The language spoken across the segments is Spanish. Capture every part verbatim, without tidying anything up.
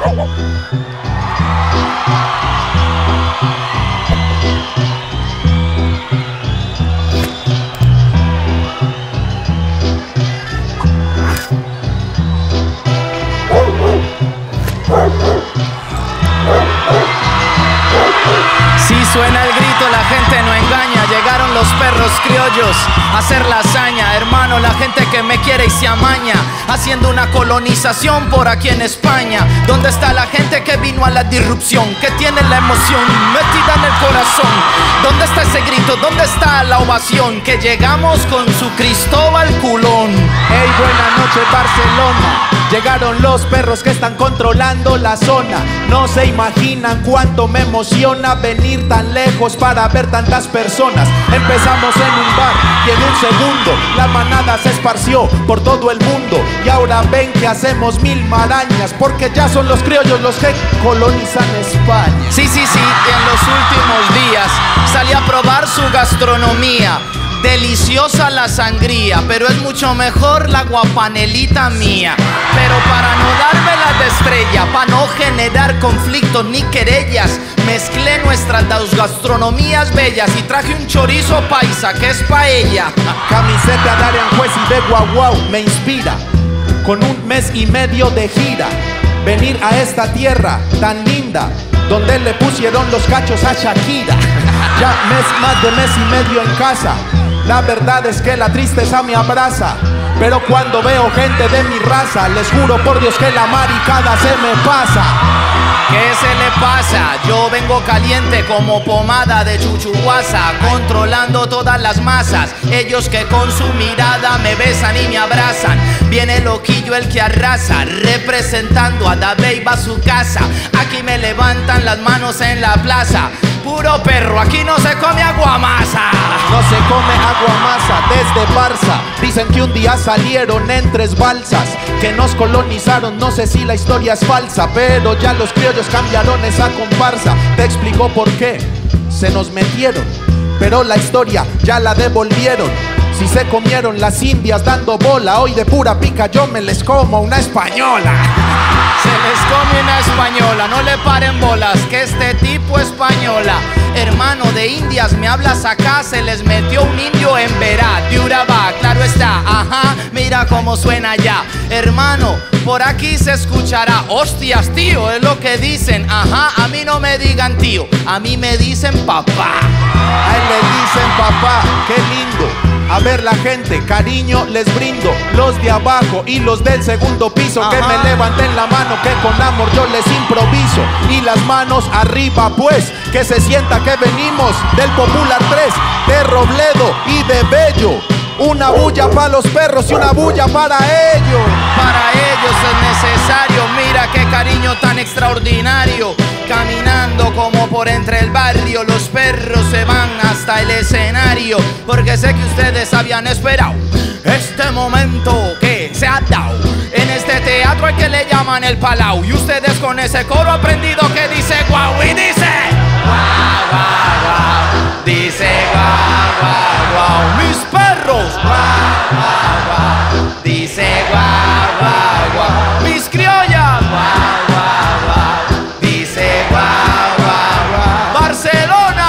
Si suena el grito, la gente no engaña. Llegaron los perros criollos a hacer la hazaña. Hermano, la gente que me quiere y se amaña, haciendo una colonización por aquí en España. ¿Dónde está la gente que vino a la disrupción? Que tiene la emoción metida en el corazón. ¿Dónde está ese grito? ¿Dónde está la ovación? Que llegamos con su Cristóbal Culón. Hey, buenas noches Barcelona. Llegaron los perros que están controlando la zona. No se imaginan cuánto me emociona venir tan lejos para ver tantas personas. Empezamos en un bar y en un segundo la manada se esparció por todo el mundo. Y ahora ven que hacemos mil marañas, porque ya son los criollos los que colonizan España. Sí, sí, sí, y en los últimos días salí a probar su gastronomía. Deliciosa la sangría, pero es mucho mejor la guapanelita mía. Pero para no dármela de estrella, para no generar conflictos ni querellas, mezclé nuestras dos gastronomías bellas y traje un chorizo paisa que es paella. Camiseta de Aranjuez y de Guau Guau me inspira, con un mes y medio de gira, venir a esta tierra tan linda, donde le pusieron los cachos a Shakira. Ya mes, más de mes y medio en casa. La verdad es que la tristeza me abraza, pero cuando veo gente de mi raza, les juro por Dios que la maricada se me pasa. ¿Qué se le pasa? Yo vengo caliente como pomada de chuchuguasa, controlando todas las masas. Ellos que con su mirada me besan y me abrazan. Viene loquillo el que arrasa, representando a Dabey va a su casa. Aquí me levantan las manos en la plaza. Puro perro, aquí no se come aguamasa. No se come aguamasa desde Barça. Dicen que un día salieron en tres balsas, que nos colonizaron, no sé si la historia es falsa, pero ya los criollos cambiaron esa comparsa. Te explico por qué se nos metieron, pero la historia ya la devolvieron. Si se comieron las indias dando bola, hoy de pura pica yo me les como una española. Se les come una española, no le paren bolas, que este tipo española. Hermano de indias, me hablas acá, se les metió un indio en Verá, de Urabá, claro está, ajá, mira cómo suena ya. Hermano, por aquí se escuchará, hostias tío, es lo que dicen, ajá, a mí no me digan tío, a mí me dicen papá. A él le dicen papá, qué lindo. A ver la gente, cariño les brindo. Los de abajo y los del segundo piso, ajá, que me levanten la mano, que con amor yo les improviso. Y las manos arriba pues, que se sienta que venimos del Popular tres, de Robledo y de Bello. Una bulla para los perros y una bulla para ellos. Para ellos es necesario, mira qué cariño tan extraordinario. Caminando como por entre el barrio, los perros se van hasta el escenario, porque sé que ustedes habían esperado este momento que se ha dado en este teatro al que le llaman el Palau. Y ustedes con ese coro aprendido que dice guau y dice guau, guau, guau. Dice guau, guau, guau. Mis perros guau, guau, guau. Dice guau, guau, guau. Mis criollas guau, guau, guau. Dice guau, guau, guau. Barcelona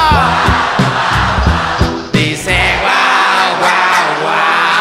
guau, guau, guau. Dice guau, guau, guau.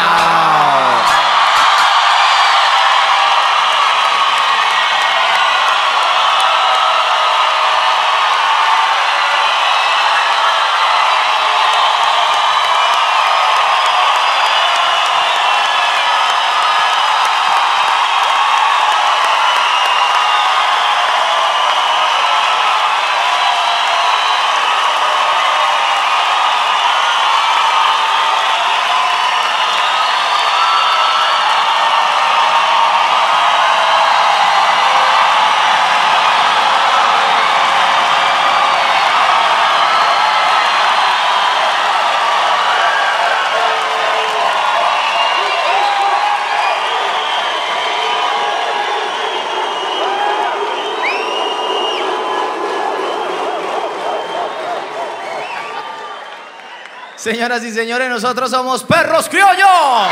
Señoras y señores, nosotros somos Perros Criollos.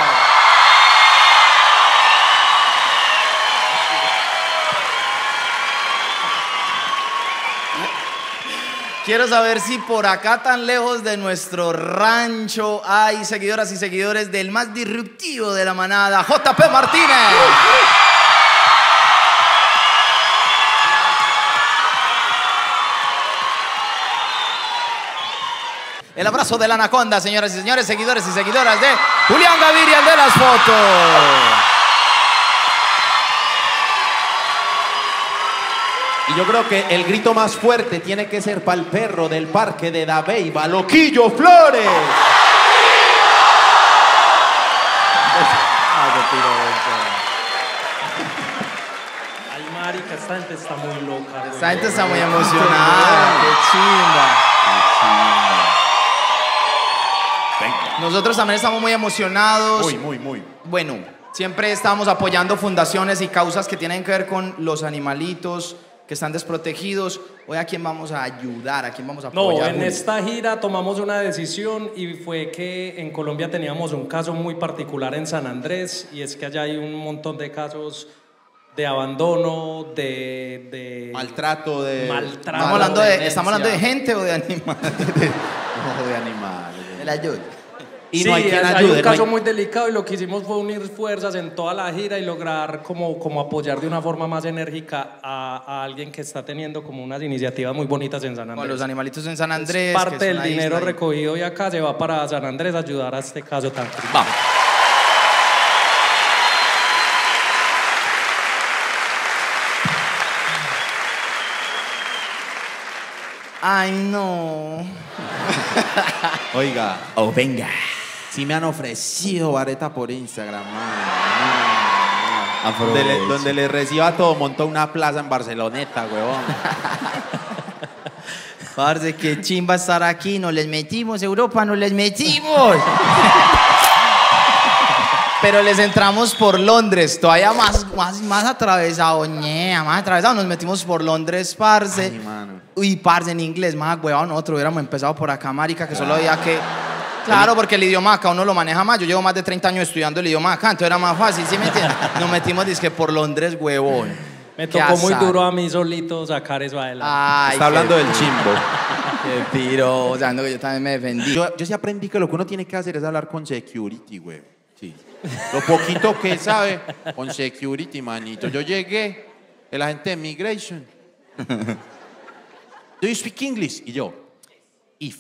Quiero saber si por acá tan lejos de nuestro rancho hay seguidoras y seguidores del más disruptivo de la manada, J P Martínez. El abrazo de la anaconda, señoras y señores, seguidores y seguidoras de Julián Gaviria, el de las fotos. Y yo creo que el grito más fuerte tiene que ser para el perro del parque de Dabeiba, Loquillo Flores. Ay, marica, esta gente está muy loca. Esta gente está muy emocionada. Qué chimba. Nosotros también estamos muy emocionados. Muy, muy, muy. Bueno, siempre estamos apoyando fundaciones y causas que tienen que ver con los animalitos que están desprotegidos. Hoy, ¿a quién vamos a ayudar? ¿A quién vamos a apoyar? No, en Julio? esta gira tomamos una decisión y fue que en Colombia teníamos un caso muy particular en San Andrés, y es que allá hay un montón de casos de abandono, de... de Maltrato, de... Maltrato. ¿Estamos hablando de, tenencia. ¿Estamos hablando de gente o de animales? No, de animales. De la ayuda. Y sí, no hay quien hay ayude. un caso no hay- muy delicado, y lo que hicimos fue unir fuerzas en toda la gira y lograr como, como apoyar de una forma más enérgica a, a alguien que está teniendo como unas iniciativas muy bonitas en San Con Andrés. los animalitos en San Andrés. Parte que es del una dinero isla y- recogido y acá se va para San Andrés a ayudar a este caso tan triste. Vamos. Ay, no. Oiga, Oh, venga. si me han ofrecido vareta por Instagram, man. Aproveche. Donde le, donde le reciba todo, montó una plaza en Barceloneta, huevón. Parce, qué chimba estar aquí. Nos les metimos, Europa, nos les metimos. Pero les entramos por Londres, todavía más, más, más atravesado, ñea, más atravesado. Nos metimos por Londres, parce. Ay, mano. Uy, parce, en inglés, más huevado. Nosotros hubiéramos empezado por acá, marica, que solo había que... Claro, porque el idioma acá uno lo maneja más. Yo llevo más de treinta años estudiando el idioma acá, entonces era más fácil, ¿sí me entiendes? Nos metimos, dizque, por Londres, huevón. Me Qué tocó muy azar. duro a mí solito sacar eso adelante. Ay, Está qué hablando del piro. chimbo. Qué piro, o sea, no, que yo también me defendí. Yo, yo sí aprendí que lo que uno tiene que hacer es hablar con security, güey. Sí. Lo poquito que sabe, con security, manito. Yo llegué, el agente de immigration. Do you speak English? Y yo, if.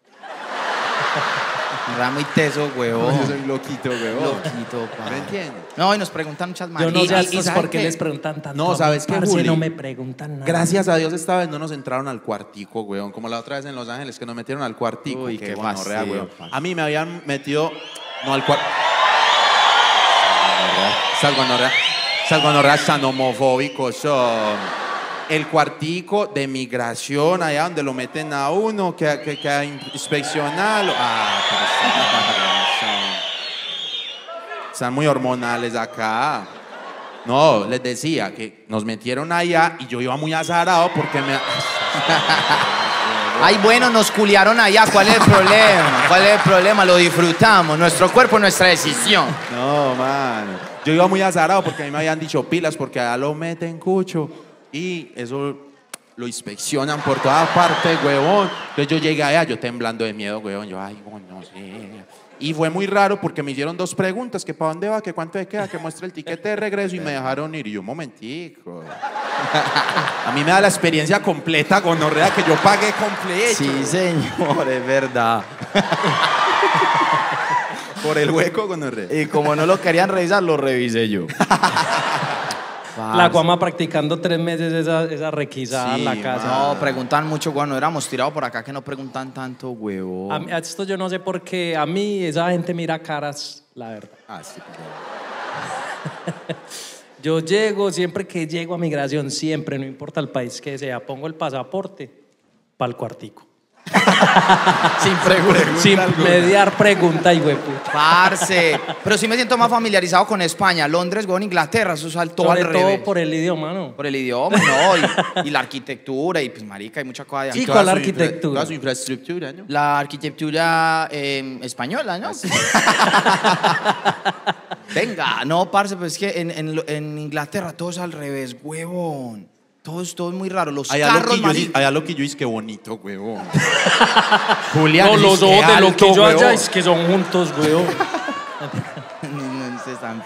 Era muy teso, huevón. Yo soy loquito, güey. Loquito, pa. ¿Me entiendes? No, y nos preguntan muchas Yo maneras. no sé a y- y estos ¿sabe por qué qué? les preguntan tanto. No, a mí, ¿sabes qué, parce, Juli? no me preguntan nada. Gracias a Dios esta vez no nos entraron al cuartico, weón. Como la otra vez en Los Ángeles que nos metieron al cuartico. Uy, qué qué gonorrea, fastidio, weón. parce. A mí me habían metido, no al cuartico. Salgonorrea. Salgonorrea tan homofóbicos son. El cuartico de migración, allá donde lo meten a uno, que, que, que a inspeccionarlo. Ah, pero están, están muy hormonales acá. No, les decía que nos metieron allá y yo iba muy azarado porque me... Ay, bueno, nos culiaron allá. ¿Cuál es el problema? ¿Cuál es el problema? Lo disfrutamos. Nuestro cuerpo, nuestra decisión. No, man. Yo iba muy azarado porque a mí me habían dicho pilas porque allá lo meten cucho y eso lo inspeccionan por todas partes, huevón. Entonces yo llegué allá, yo temblando de miedo, huevón. Yo, ay, bueno, no sé. Y fue muy raro porque me hicieron dos preguntas, que para dónde va, que cuánto me queda, que muestre el tiquete de regreso y me dejaron ir. Y yo, un momentico. A mí me da la experiencia completa, gonorrea, que yo pagué completo. Sí, señor, es verdad. Por el hueco, gonorrea. Y como no lo querían revisar, lo revisé yo. La guama practicando tres meses esa, esa requisada Sí, en la casa. No, preguntan mucho, cuando éramos tirados por acá que no preguntan tanto, huevo. A, mí- a esto yo no sé por qué. A mí esa gente mira caras, la verdad. Ah, sí, claro. Yo llego, siempre que llego a migración, siempre, no importa el país que sea, pongo el pasaporte para el cuartico. Sin preguntar. Sin mediar pregunta y puta. Parce. Pero sí me siento más familiarizado con España. Londres, con Inglaterra, eso saltó Sobre al todo revés. por el idioma, ¿no? Por el idioma, ¿no? Y, y la arquitectura, y pues, marica, hay mucha cosa de Sí, aquí. ¿cuál Toda su arquitectura? infra- Toda su infraestructura, ¿no? La arquitectura eh, española, ¿no? Venga, no, parce, pues es que en, en, en Inglaterra todo es al revés, huevón. Todo es, todo es muy raro. Los Allá carros, Loquillo, marica. allá Loquillo es que bonito, huevón. Julián, No, es los que ojos de alto, Loquillo allá huevón. es que son juntos, weón. No, no se están-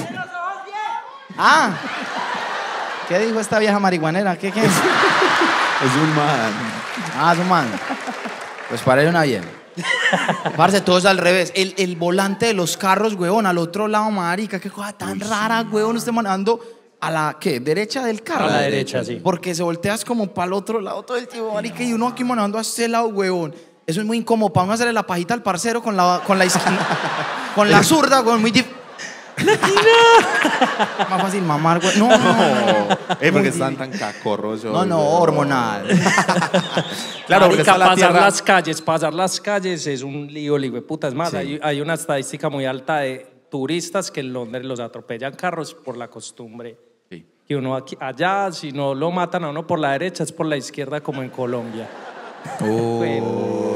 Ah, ¿qué dijo esta vieja marihuanera? ¿Qué, qué? Es un man. Ah, es un man. Pues para una bien. Parce, todo es al revés. El, el volante de los carros, huevón, al otro lado, marica. Qué cosa tan rara, huevón. Usted manejando a la, ¿qué? ¿Derecha del carro? A la derecha, sí. Porque se volteas como para el otro lado todo el tiempo, marica. Y uno aquí manejando a este lado, huevón. Eso es muy incómodo. Para uno hacerle la pajita al parcero con la, con la izquierda. Con la zurda, huevón. Muy difícil. Más fácil mamar, güey. No, no, no, no. Eh, porque Muy están difícil. tan cacorros. No, no, hormonal. Claro, porque Marica, está la pasar tierra. las calles, pasar las calles es un lío, lío de puta. Es más, Sí. hay, hay una estadística muy alta de turistas que en Londres los atropellan carros por la costumbre. Sí. Que uno aquí, allá, si no lo matan a uno por la derecha, es por la izquierda como en Colombia. Bueno,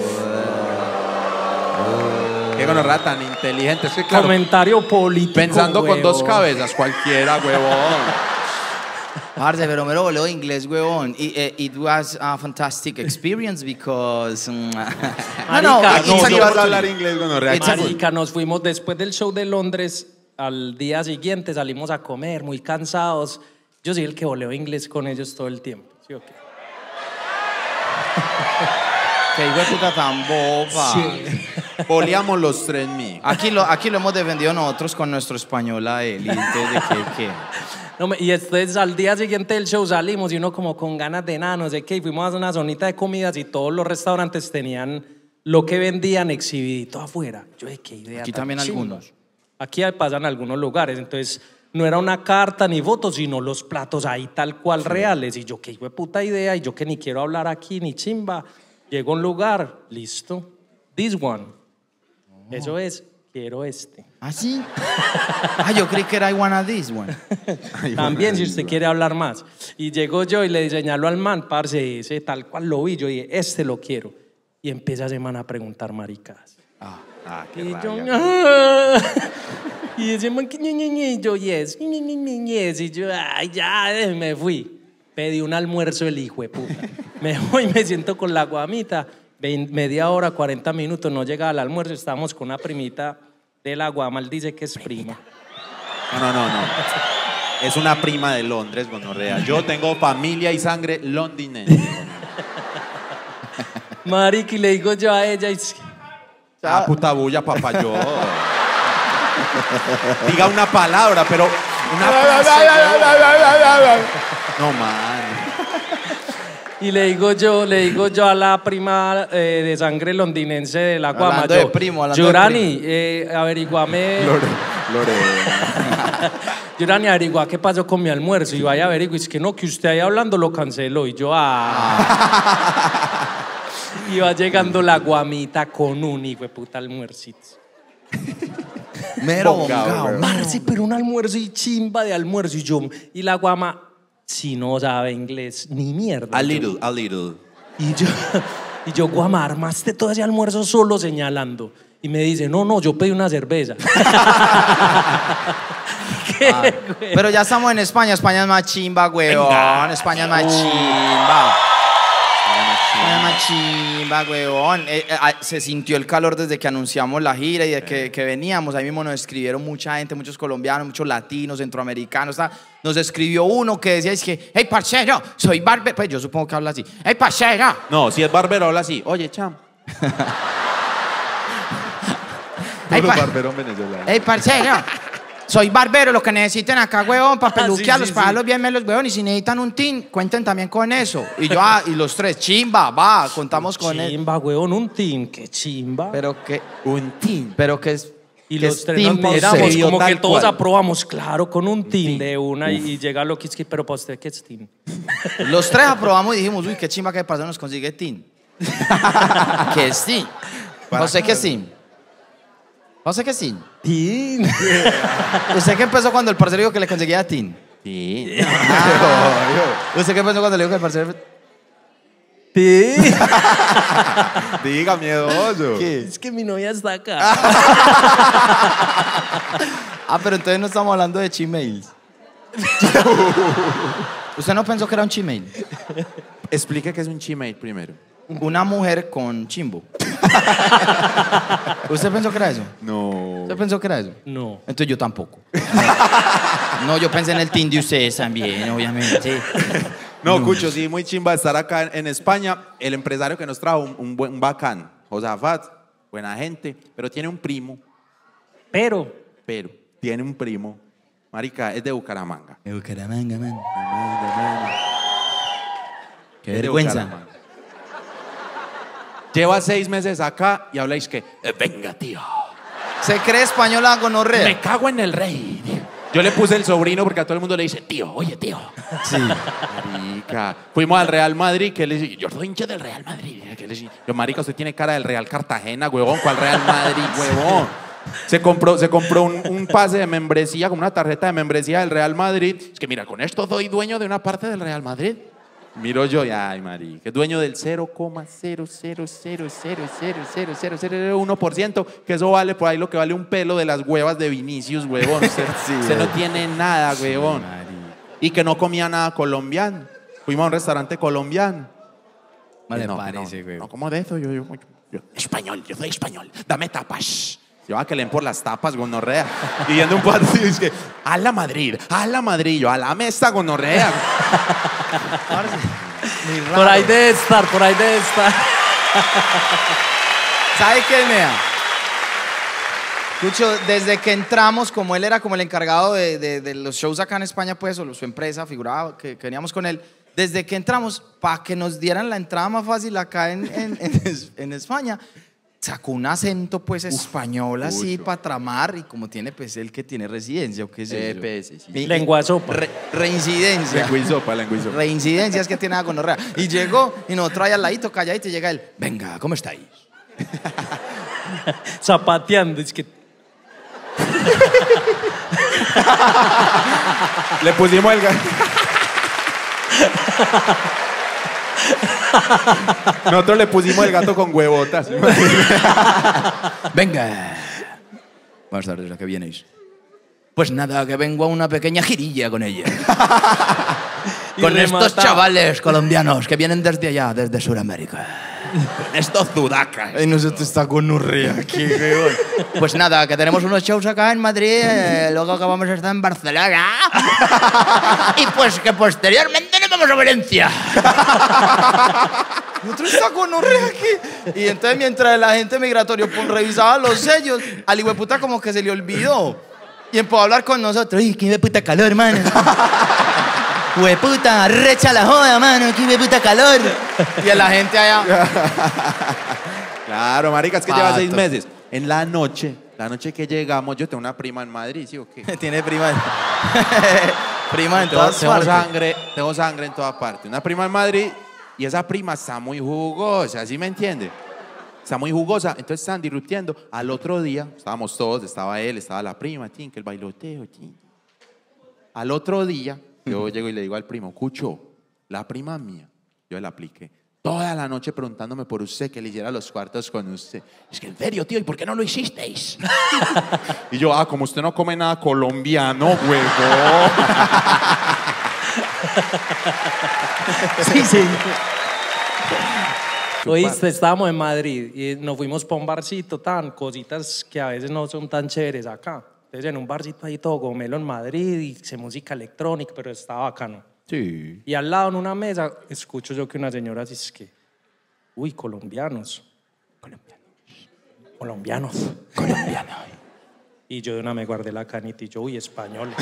Qué gonorrea tan inteligente. Es que, claro, comentario político. pensando con huevón. dos cabezas, cualquiera, huevón. Parce, pero me lo voló inglés, huevón. It, eh, it was a fantastic experience because... mm, no, no, Marica, it's no, a yo yo good- puedo hablar inglés, gonorrea. It's a good- Marica, nos fuimos después del show de Londres, al día siguiente salimos a comer, muy cansados. Yo soy el que voleo inglés con ellos todo el tiempo. ¿Sí o qué? Qué hijo de puta tan boba. Boleamos los tres mil. Aquí lo, aquí lo hemos defendido nosotros con nuestro español a él. Y entonces, ¿de qué, qué? No, me- y entonces al día siguiente del show salimos y uno como con ganas de nada, no sé qué, y fuimos a una zonita de comidas y todos los restaurantes tenían lo que vendían exhibidito afuera. Yo dije, qué idea Aquí tan también chimba. algunos. Aquí pasan algunos lugares, entonces no era una carta ni fotos, sino los platos ahí tal cual reales. Y yo, qué hijo de puta idea, y yo que ni quiero hablar aquí ni chimba. Llego a un lugar, listo, this one. Eso es, quiero este. ¿Ah, sí? Ah, yo creí que era I wanna this one. También, si usted quiere hablar más. Y llego yo y le señalo al man, parce, ese tal cual lo vi, yo dije, este lo quiero. Y empieza ese man a preguntar maricas. Ah, ah, qué Y yo, rabia. "Ah". Y ese man, que ñe, ñe, ñe, y yo, yes, ñe, ñe, ñe, yes. Y yo, ay, ya, eh, me fui. Pedí un almuerzo el hijo de puta. Me voy, me siento con la guamita. Vein- media hora, cuarenta minutos, no llegaba al almuerzo. Estábamos con una primita de la guama. Él dice que es prima. No, no, no, no. Es una prima de Londres, gonorrea. Yo tengo familia y sangre londinense. Marica, y le digo yo a ella, y es- Ah, puta bulla, papá, yo. Diga una palabra, pero una frase. No, man. y le digo yo, le digo yo a la prima eh, de sangre londinense de la guama. Hablando yo, de primo, hablando de Yurani, eh, averiguame. Lore, Lorena. Yurani, averigua qué pasó con mi almuerzo. Y vaya a averiguar, es que no, que usted ahí hablando lo canceló. Y yo, ah. Y va llegando la guamita con un hijo de puta almuercito. Mero Bongao, bongao. weón. Parce, pero un almuerzo y chimba de almuerzo. Y yo, y la guama, si no sabe inglés, ni mierda. A Yo- little, a little. Y yo, y yo, guama, armaste todo ese almuerzo solo señalando. Y me dice, no, no, yo pedí una cerveza. ¿Qué, Ah, güey? pero ya estamos en España. España es más chimba, weón. Venga. España es más chimba. España es más chimba, weón. Eh, eh, ah, se sintió el calor desde que anunciamos la gira y de que, que veníamos. Ahí mismo nos escribieron mucha gente, muchos colombianos, muchos latinos, centroamericanos. ta. Nos escribió uno que decía, es que, hey, parcero, soy barbero. Pues yo supongo que habla así. Hey, parcero. No, si es barbero, habla así. Oye, cham. Hey, Todos pa- los barberos venezolanos. Hey, parcero. Soy barbero, lo que necesiten acá, huevón, para Ah, sí, peluquearlos, sí, para sí. darlos bien melos, huevón. Y si necesitan un tin, cuenten también con eso. Y yo, ah, y los tres, chimba, va, contamos con él. Chimba, weón, un team, qué chimba. Pero que, Un team. pero que es. y que los es tres team nos por miramos seis. serio, como que tal todos cual. aprobamos, claro, con un team de una y, y llega lo que es que, pero para usted, ¿qué es team? Los tres aprobamos y dijimos, uy, qué chimba que pasa, nos consigue tin. ¿Qué es tin? José, ¿qué es tin? José, ¿qué es tin? Team. ¿Usted qué empezó cuando el parcero dijo que le conseguía tin? Sí. ¿Usted qué pensó cuando le dijo que el parcero... Team. Diga, miedoso. Es que mi novia está acá. Ah, pero entonces no estamos hablando de chimails. ¿Usted no pensó que era un chimel? Explique qué es un chimate primero. Una mujer con chimbo. ¿Usted pensó que era eso? No. ¿Usted pensó que era eso? No. Entonces yo tampoco. No, yo pensé en el team de ustedes también, obviamente. No, no, Cucho, sí, muy chimba estar acá en, en España. El empresario que nos trajo, un, un, buen, un bacán, Josafat, buena gente, pero tiene un primo. Pero. Pero, tiene un primo. Marica, es de Bucaramanga. De Bucaramanga, man. Man, man. Qué vergüenza. Lleva seis meses acá y habláis que, eh, venga, tío. ¿Se cree española gonorrea? Me cago en el rey. Yo le puse el sobrino porque a todo el mundo le dice, tío, oye, tío. Sí. Marica. Fuimos al Real Madrid, que le dice, yo soy hincha del Real Madrid. Que le dice, yo, marica, usted tiene cara del Real Cartagena, huevón. ¿Cuál Real Madrid, huevón? Se compró, se compró un, un pase de membresía, como una tarjeta de membresía del Real Madrid. Es que mira, con esto soy dueño de una parte del Real Madrid. Miro yo y, ay, marica, es dueño del cero coma cero cero cero cero cero cero cero cero uno por ciento, que eso vale por ahí lo que vale un pelo de las huevas de Vinicius, huevón. Usted, sí, usted no tiene nada, huevón. Sí, y que no comía nada colombiano. Fuimos a un restaurante colombiano. No le no, parece, no, güey. no, ¿cómo de eso? Yo, yo, yo, yo, español, yo soy español. Dame tapas. Yo a que leen por las tapas, gonorrea. Y viendo un partido, es que, a la Madrid, a la Madrid, yo, a la mesa, gonorrea. Por ahí debe estar, por ahí debe estar. ¿Sabe qué, Nea? Escucho, desde que entramos, como él era como el encargado de, de, de los shows acá en España, pues, o su empresa, figuraba que, que veníamos con él, desde que entramos, para que nos dieran la entrada más fácil acá en, en, en, en España, sacó un acento pues español así para tramar, y como tiene pues él que tiene residencia o qué sé E yo. P S, sí. Y- Lengua de sopa. Re- reincidencia. Lengua y sopa, lengua y sopa. Reincidencias que tiene a gonorrea. Y llegó y nosotros ahí al ladito calladito y llega él. Venga, ¿cómo estáis? Zapateando, es que. Le pusimos el gato. Nosotros le pusimos el gato con huevotas. Venga. Buenas tardes, ¿a qué vienes? Pues nada, que vengo a una pequeña girilla con ella. Con estos chavales colombianos que vienen desde allá, desde Sudamérica. Estos sudacas. Y nosotros está con un río aquí, weón. Pues nada, que tenemos unos shows acá en Madrid, eh, luego que vamos a estar en Barcelona. Y pues que posteriormente nos vamos a Valencia. Nosotros está con un río aquí. Y entonces mientras la gente migratoria pues, revisaba los sellos, al hijueputa como que se le olvidó. Y empezó a hablar con nosotros. ¡Ay, qué hijueputa calor, mano! ¡Hueputa, recha la joda, mano! ¡Qué hijueputa calor! Y a la gente allá... Claro, marica, es que Pato. lleva seis meses. En la noche, la noche que llegamos, yo tengo una prima en Madrid, ¿sí o qué? Tiene prima. Prima en Tengo, todas tengo partes. sangre, tengo sangre en toda parte. Una prima en Madrid y esa prima está muy jugosa, ¿sí me entiende? Está muy jugosa. Entonces están disruptiendo. Al otro día, estábamos todos, estaba él, estaba la prima, tin, que el bailoteo, tin. Al otro día, yo llego y le digo al primo, Cucho, la prima mía, yo le apliqué toda la noche preguntándome por usted, que le hiciera los cuartos con usted. Es que en serio, tío, ¿y por qué no lo hicisteis? Y yo, ah, como usted no come nada colombiano, huevo. Sí, sí. Oíste, estábamos en Madrid y nos fuimos para un barcito, tan cositas que a veces no son tan chéveres acá. Entonces en un barcito ahí todo gomelo en Madrid y se música electrónica, pero estaba bacano. Sí. Y al lado en una mesa escucho yo que una señora dice que, uy, colombianos, colombianos, colombianos, colombianos. Y yo de una me guardé la canita y yo, uy, españoles.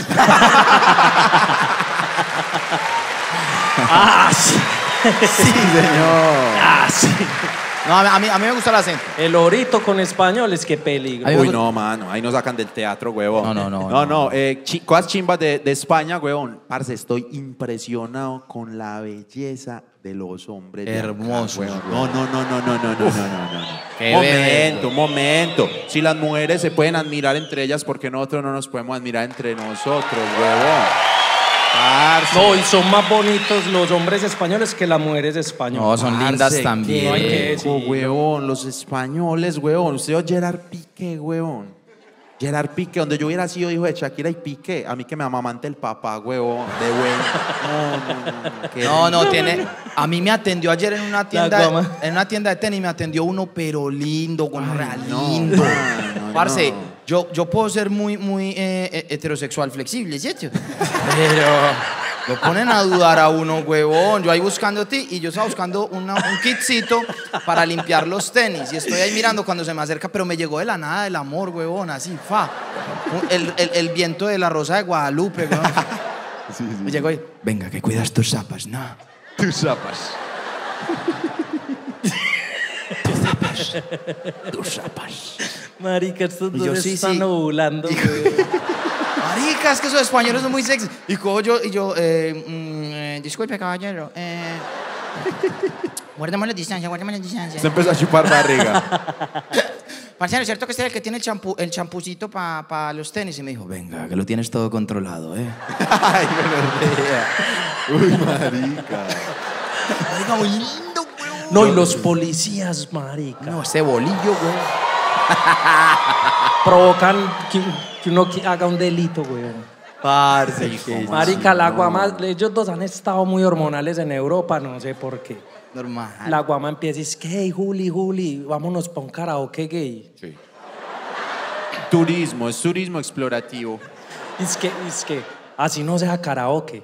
Ah, sí. Sí, señor. Ah, sí. No, a mí, a mí me gusta el acento. El orito con españoles, qué peligro. Ay, Uy, no, mano, ahí nos sacan del teatro, huevón. No, no, no, No, no. no, eh, chi- cosas chimbas de, de España, huevón. Parce, estoy impresionado con la belleza de los hombres. de acá, Hermosos, huevón. huevón. No, no, no, no, no, no, no, no, no, no. Qué Momento, bebé. momento. Si las mujeres se pueden admirar entre ellas, ¿por qué nosotros no nos podemos admirar entre nosotros, huevón? Parce. No, y son más bonitos los hombres españoles que las mujeres españolas. No, son lindas Parce, también. No hay que qué decirlo. rico, huevón, los españoles, huevón. Usted oye Gerard Piqué, huevón. Gerard Piqué, donde yo hubiera sido hijo de Shakira y Piqué, a mí que me amamante el papá, huevón, de güey. No, no, no, qué No, no, rico. tiene. A mí me atendió ayer en una tienda, La goma. en una tienda de tenis, me atendió uno, pero lindo, con real no, lindo. mano, Parce, no. yo, yo puedo ser muy, muy eh, heterosexual flexible, ¿cierto? Pero lo ponen a dudar a uno, huevón. Yo ahí buscando ti y yo estaba buscando una- un kitcito para limpiar los tenis. Y estoy ahí mirando cuando se me acerca, pero me llegó de la nada el amor, huevón, así, fa. El, el- el viento de la Rosa de Guadalupe, huevón. Sí, sí. Me llegó ahí, venga, que cuidas tus zapas, ¿no? Tus zapas. Tus zapas. Marica, estos Y yo, dos sí, están sí. ovulando, Y- güey. Marica, es que esos españoles son muy sexy. Y cojo yo, y yo, eh, mm, eh, disculpe, caballero. Eh, guardemos la distancia, guardemos la distancia. Se empezó a chupar barriga. Parcero, ¿cierto que usted es el que tiene el champú, el champucito para pa los tenis? Y me dijo, venga, que lo tienes todo controlado, ¿eh? Ay, me Uy, marica. Marica, muy lindo, weón. No, y los policías, marica. No, este bolillo, weón. Provocan que, que uno qui- haga un delito, güey. Parce, qué Marica, la guama, ellos dos han estado muy hormonales en Europa, no sé por qué. normal. La guama empieza y dice, hey, Juli, Juli, vámonos pa' un karaoke gay. Sí. Turismo, es turismo explorativo. Y es que, es que, así no sea karaoke.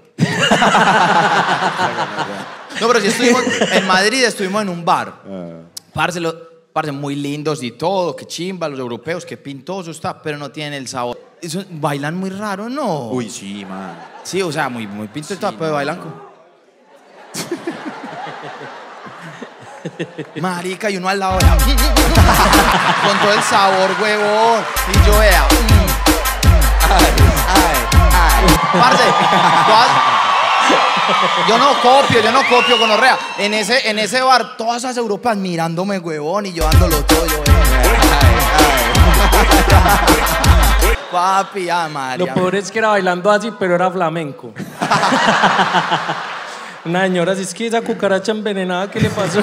No, pero si estuvimos en Madrid, estuvimos en un bar. Ah. Parce, lo- parce, muy lindos y todo, qué chimba, los europeos, qué pintoso está, pero no tienen el sabor. Eso, bailan muy raro, ¿no? Uy, sí, man. Sí, o sea, muy, muy pinto y Sí, todo, pero no, bailan no. con... Marica, y uno al lado, vea, con todo el sabor, huevón. Y yo, vea, ay, ay, ay. Parce, todas- yo no copio, yo no copio con Orrea. En ese, en ese bar, todas esas europeas mirándome, huevón, y yo dándolo todo, yo, eh. Papi, ah, María. Lo peor es que era bailando así, pero era flamenco. Una señora, si es que esa cucaracha envenenada, ¿qué le pasó?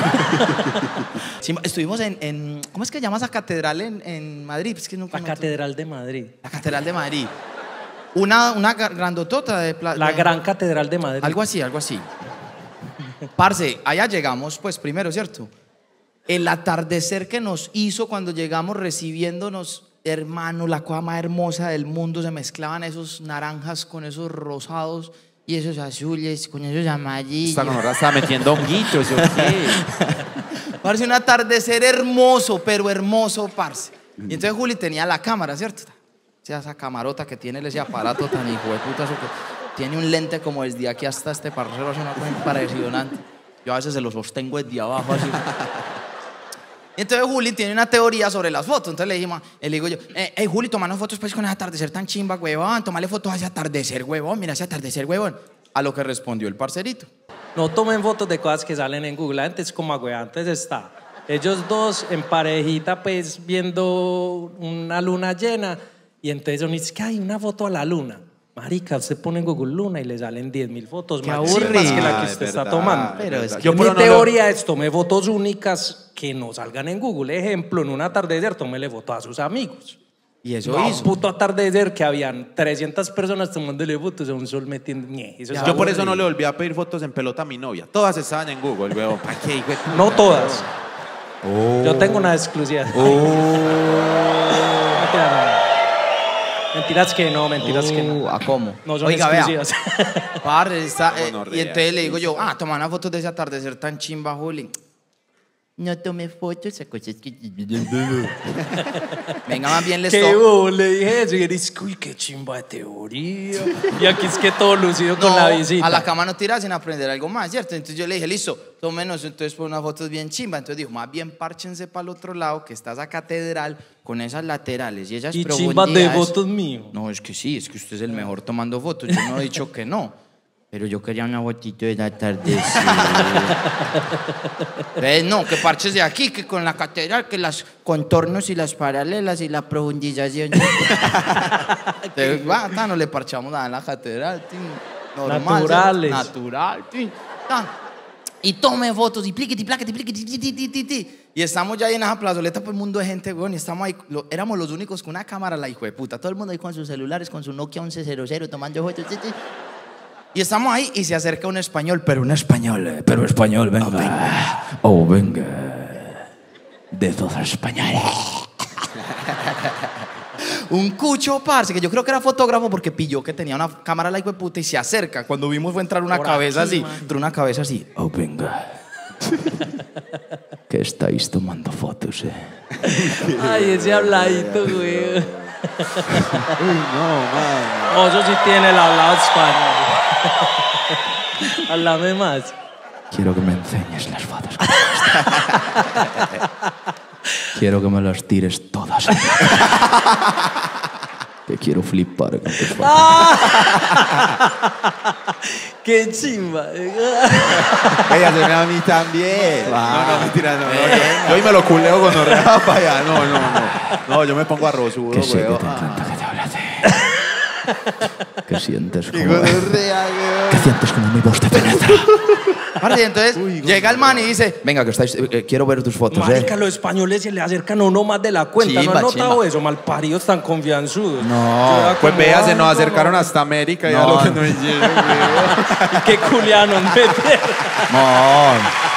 Sí, estuvimos en, en- ¿cómo es que llama esa catedral en, en Madrid? Es que nunca La me- Catedral de Madrid. La catedral de Madrid. Una, una gra- grandotota de pla- La de- Gran Catedral de Madrid. Algo así, algo así. Parce, allá llegamos, pues primero, ¿cierto? El atardecer que nos hizo cuando llegamos recibiéndonos, hermano, la cosa más hermosa del mundo, se mezclaban esos naranjas con esos rosados y esos azules, con esos amarillos. Esta gonorrea estaba metiendo honguitos, ¿o qué? Parce, un atardecer hermoso, pero hermoso, parce. Y entonces Juli tenía la cámara, ¿cierto? O sea, esa camarota que tiene ese aparato tan hijo de puta, eso que tiene un lente como desde aquí hasta este parcero, es una cosa impresionante. Yo a veces se lo sostengo desde abajo así. Y entonces Juli tiene una teoría sobre las fotos. Entonces le dijimos, le digo yo, eh, hey Juli, tomanos fotos pues con ese atardecer tan chimba, huevón. Tomale fotos a ese atardecer, huevón. Mira ese atardecer, huevón. A lo que respondió el parcerito. No tomen fotos de cosas que salen en Google. Antes como güey, antes está. Ellos dos en parejita pues viendo una luna llena y entonces uno dice que hay una foto a la luna. Marica, usted pone en Google luna y le salen diez mil fotos Qué más aburrido. chimbas que la que Ah, usted es está verdad, tomando. Pero es verdad. que Yo Mi por no lo- teoría es tome fotos únicas que no salgan en Google. Ejemplo, en un atardecer, tómele fotos a sus amigos. Y eso No, hizo. un puto atardecer que habían trescientas personas tomándole fotos a un sol metiendo ñe. Eso es Yo por eso aburrido. no le volví a pedir fotos en pelota a mi novia. Todas estaban en Google, weón. ¿Para qué, hijo de puta? No todas. Oh. Yo tengo una exclusiva. Mentiras, no. Mentiras que no, mentiras que no. Uh, ¿A cómo? No son Oiga, vea. exclusivas. Parce, está, eh, Gonorrea, y entonces le digo sí, yo, ah, toma una foto de ese atardecer tan chimba, Juli. No tomé fotos, esa cosa es que... Venga, más bien les Qué tomo. bobo, le dije eso y él dice, uy, qué chimba de teoría. Y aquí es que todo lucido con No, la visita. a la cama no tiras sin aprender algo más, ¿cierto? Entonces yo le dije, listo, tómenos entonces por unas fotos bien chimba. Entonces dijo, más bien párchense para el otro lado, que está esa catedral con esas laterales y esas Y chimbas de profundidades. fotos mío. No, es que sí, es que usted es el mejor tomando fotos. Yo no he dicho que no. Pero yo quería una fotito de la atardecer. Entonces, no, que parches de aquí, que con la catedral, que los contornos y las paralelas y la profundización. Entonces, va, ta, no le parchamos nada en la catedral. tin, Normal. Naturales. ¿cierto? Natural. tin, tan. Y tome fotos y pliquiti, plaquiti, pliquiti, ti, ti, ti, ti, ti. Y estamos ya ahí en esa plazoleta, pues mundo de gente, weón, y estamos ahí, lo, éramos los únicos con una cámara, la hijo de puta. Todo el mundo ahí con sus celulares, con su Nokia once cero cero, tomando fotos. Ti, ti. Y estamos ahí y se acerca un español, pero un español, eh, pero español, venga. Oh, venga. Oh, venga. De todos españoles. Un cucho, parce, que yo creo que era fotógrafo porque pilló que tenía una cámara la hijo de puta y se acerca. Cuando vimos fue entrar una Por cabeza aquí, así, man. entró una cabeza así. Oh, venga. Que estáis tomando fotos, eh. Ay, ese habladito, güey. Uy, no, man. Oh, eso sí tiene el hablado español. Háblame más. Quiero que me enseñes las fotos. Quiero que me las tires todas. Que quiero flipar con tus fotos. ¡Qué chimba! Ella se me da a mí también. Va. No, no, mentira, no. no yo, yo hoy me lo culeo con orrea para allá. No, no, no. No, yo me pongo arrozudo, Que sé que güey. te encanta que te hable así. Que sientes Qué como... gonorrea, Que güey. sientes como mi voz te penetra. Parce, entonces Uy, llega el man y dice, venga, que estáis, eh, eh, quiero ver tus fotos, Marica, eh. los españoles se le acercan a uno más de la cuenta. Chimba, ¿No han notado chimba. eso? Malparidos tan confianzudos. No. Yo era Pues como, vea, se ay, nos no, acercaron no. hasta América y No. a lo que nos llega, güey. Qué culianos, meter. No.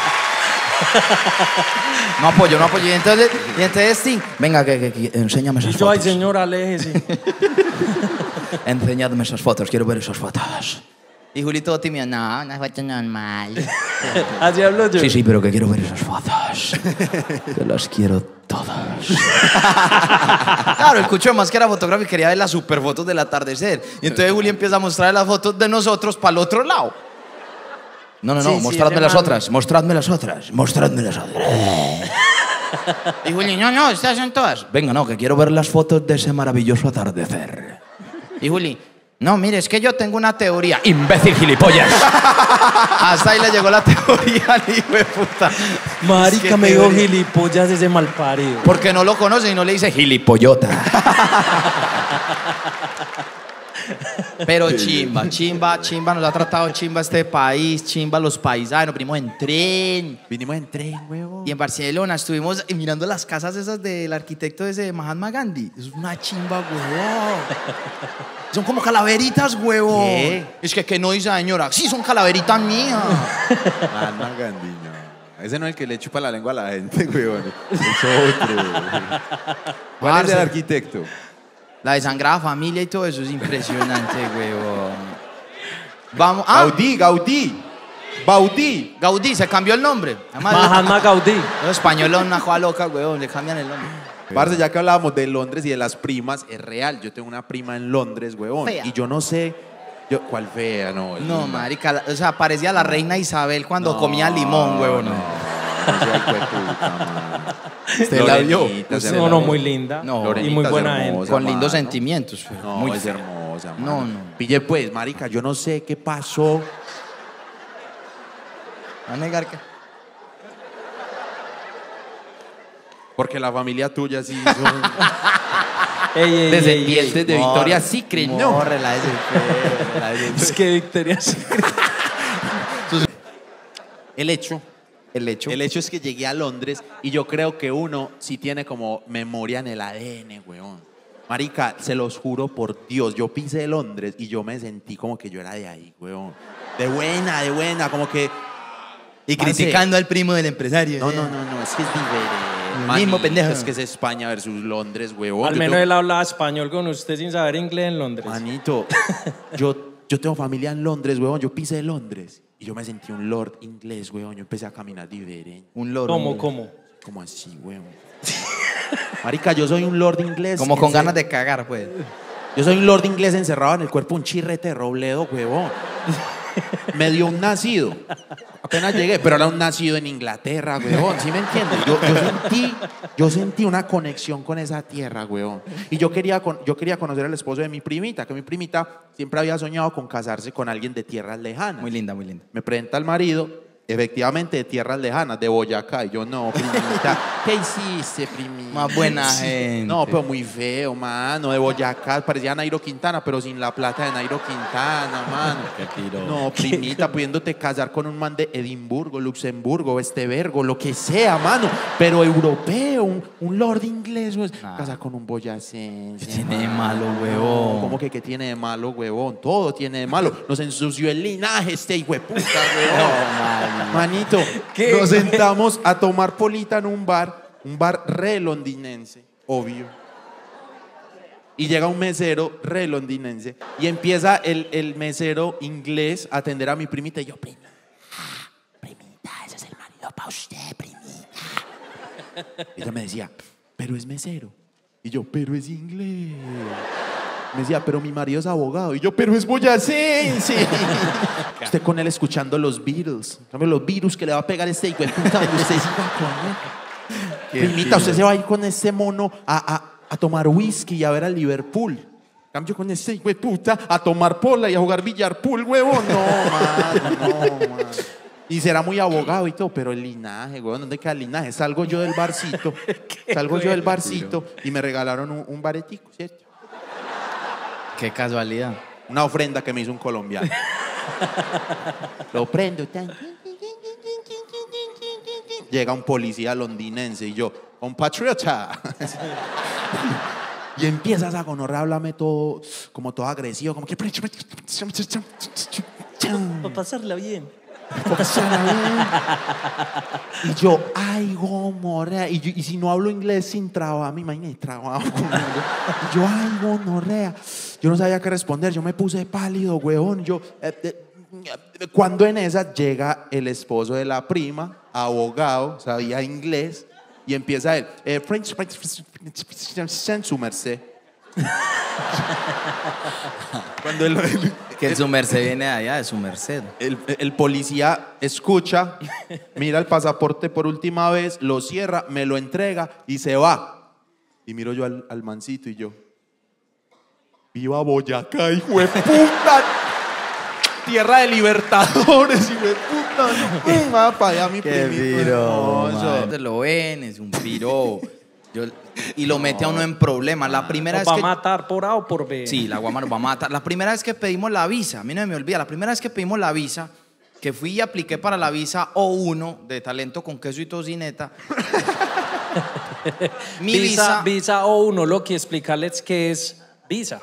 No apoyo, no apoyo. Y entonces, y entonces sí, venga, que, que, que enséñame esas Y yo, ay, fotos. señor, aléjese. Enseñadme esas fotos, quiero ver esas fotos. Y Julito tímido, no, una foto normal. Así hablo yo. Sí, sí, pero que quiero ver esas fotos. Que las quiero todas. Claro, el cucho de máscara fotográfica quería ver las super fotos del atardecer. Y entonces Juli empieza a mostrar las fotos de nosotros para el otro lado. No, no, no, Sí, sí, mostradme ese las man- otras, mostradme las otras, mostradme las otras. Y Juli, no, no, estas son todas. Venga, no, que quiero ver las fotos de ese maravilloso atardecer. Y Juli, no, mire, es que yo tengo una teoría. Imbécil gilipollas. Hasta ahí le llegó la teoría al hijo de puta. Marica, Es que me dijo teoría. gilipollas ese malparido. Porque no lo conoce y no le dice gilipollota. Pero chimba, chimba, chimba, nos ha tratado chimba este país, chimba los paisanos, venimos en tren. Vinimos en tren, huevo. Y en Barcelona estuvimos mirando las casas esas del arquitecto ese de Mahatma Gandhi. Es una chimba, huevón. Son como calaveritas, huevón. ¿Qué? Es que, que no dice señora. Sí, son calaveritas mías. Ah, no, Gandhi, no. Ese no es el que le chupa la lengua a la gente, huevón. Es otro. ¿Cuál es Parce. el arquitecto? La de Sagrada Familia y todo eso es impresionante, huevón. Vamos. Ah, Gaudí, Gaudí. Baudí. Gaudí, se cambió el nombre. Además, Mahatma Gaudí. los españoles, una joda loca, huevón, le cambian el nombre. Parce, ya que hablábamos de Londres y de las primas, es real. Yo tengo una prima en Londres, huevón. Fea. Y yo no sé. Yo, ¿cuál fea? No, es No, linda. marica, la- o sea, parecía la reina Isabel cuando No, comía limón, huevón. No, no sea hijo de puta, man. ¿Usted la vio? Lorenita, Usted se No, la no, vio. muy linda. No. y Lorenita muy es buena hermosa, gente. Con lindos mano. sentimientos, pero No, muy es fea. hermosa, No, mano. no. Pille pues, marica, yo no sé qué pasó. ¿Va a negar que? Porque la familia tuya sí son Ey, ey, ey, descendientes ey. de Victoria's Secret, ¿no? Morre, la ese, la ese. Es que Victoria Secret. El hecho, El hecho. el hecho es que llegué a Londres y yo creo que uno sí tiene como memoria en el A D N, weón. Marica, se los juro por Dios, yo pisé Londres y yo me sentí como que yo era de ahí, weón. De buena, de buena, como que... Y Parce, criticando al primo del empresario. No, ¿sí? no, no, no, es que es diferente. Lo mismo, Manito, pendejo. Es que es España versus Londres, weón. Al Yo menos tengo- él hablaba español con usted sin saber inglés en Londres. Manito, yo, yo tengo familia en Londres, weón. Yo pisé Londres y yo me sentí un lord inglés, weón. Yo empecé a caminar diferente. Un loro. ¿Cómo, hombre. cómo? Como así, weón. Marica, yo soy un lord inglés. Como con encer- ganas de cagar, pues. Yo soy un lord inglés encerrado en el cuerpo de un chirrete de Robledo, huevón. Me dio un nacido. Apenas llegué, pero era un nacido en Inglaterra, huevón. ¿Sí me entiendes? Yo, yo sentí, yo sentí una conexión con esa tierra, huevón. Y yo quería, con- yo quería conocer al esposo de mi primita, que mi primita siempre había soñado con casarse con alguien de tierras lejanas. Muy linda, muy linda. Me presenta al marido efectivamente de tierras lejanas, de Boyacá. Y yo, no, primita, ¿qué hiciste, primita? Más buena gente. No, pero muy feo, mano, de Boyacá. Parecía Nairo Quintana, pero sin la plata de Nairo Quintana, mano. Qué tiro. No, primita, pudiéndote casar con un man de Edimburgo, Luxemburgo, Estebergo, lo que sea, mano. Pero europeo, un, un lord inglés, pues, Ah. casar con un boyacense. ¿Qué tiene de malo, No, huevón? ¿cómo que qué tiene de malo, huevón? Todo tiene de malo. Nos ensució el linaje este hijo de puta, huevón. Manito, ¿Qué? nos sentamos a tomar polita en un bar, un bar re londinense, obvio. Y llega un mesero re londinense y empieza el, el mesero inglés a atender a mi primita y yo, primita, primita, ese es el marido para usted, primita. Ella me decía, pero es mesero. Y yo, pero es inglés. Me decía, pero mi marido es abogado. Y yo, pero es boyacense. Usted con él escuchando los Beatles. En cambio, los virus que le va a pegar este hijo de puta, donde usted siga con él. Primita, usted se va a ir con este mono a, a, a tomar whisky y a ver al Liverpool. En cambio, con este hijo de puta a tomar pola y a jugar billar pool, huevón. No, mano, no, mano. Y será muy abogado y todo, pero el linaje, huevón, ¿dónde queda el linaje? Salgo yo del barcito, salgo yo del barcito y me regalaron un, un baretico, ¿cierto? Qué casualidad. Una ofrenda que me hizo un colombiano. Lo prendo. Tan. Llega un policía londinense y yo, compatriota. Y empiezas a gonorrea, háblame todo, como todo agresivo, como que... Para pasarla bien. Y yo, ay, gonorrea. Y, yo, y si no hablo inglés sin trabajo, me imagínate, trabajo conmigo. Y yo, ay, gonorrea. Yo no sabía qué responder, yo me puse pálido, huevón. Yo, eh, eh, cuando en esa llega el esposo de la prima, abogado, sabía inglés, y empieza él, eh, French, su merced. Cuando él, él, Que su merced viene de allá, de su merced. el, el policía escucha, mira el pasaporte por última vez, lo cierra, me lo entrega y se va. Y miro yo al, al mancito y yo, viva Boyacá, hijo de puta. Tierra de libertadores, hijo de puta. No, va para allá mi Qué primito piro. hermoso. Madre, lo ven, es un piro. Yo, y lo mete a uno en problemas. La primera ¿Nos vez va a que... matar por A o por B? Sí, la guama nos va a matar. La primera vez que pedimos la visa, a mí no me olvida, la primera vez que pedimos la visa, que fui y apliqué para la visa O uno de talento con queso y tocineta. Mi visa, visa, visa O uno, lo que explicarles que es visa.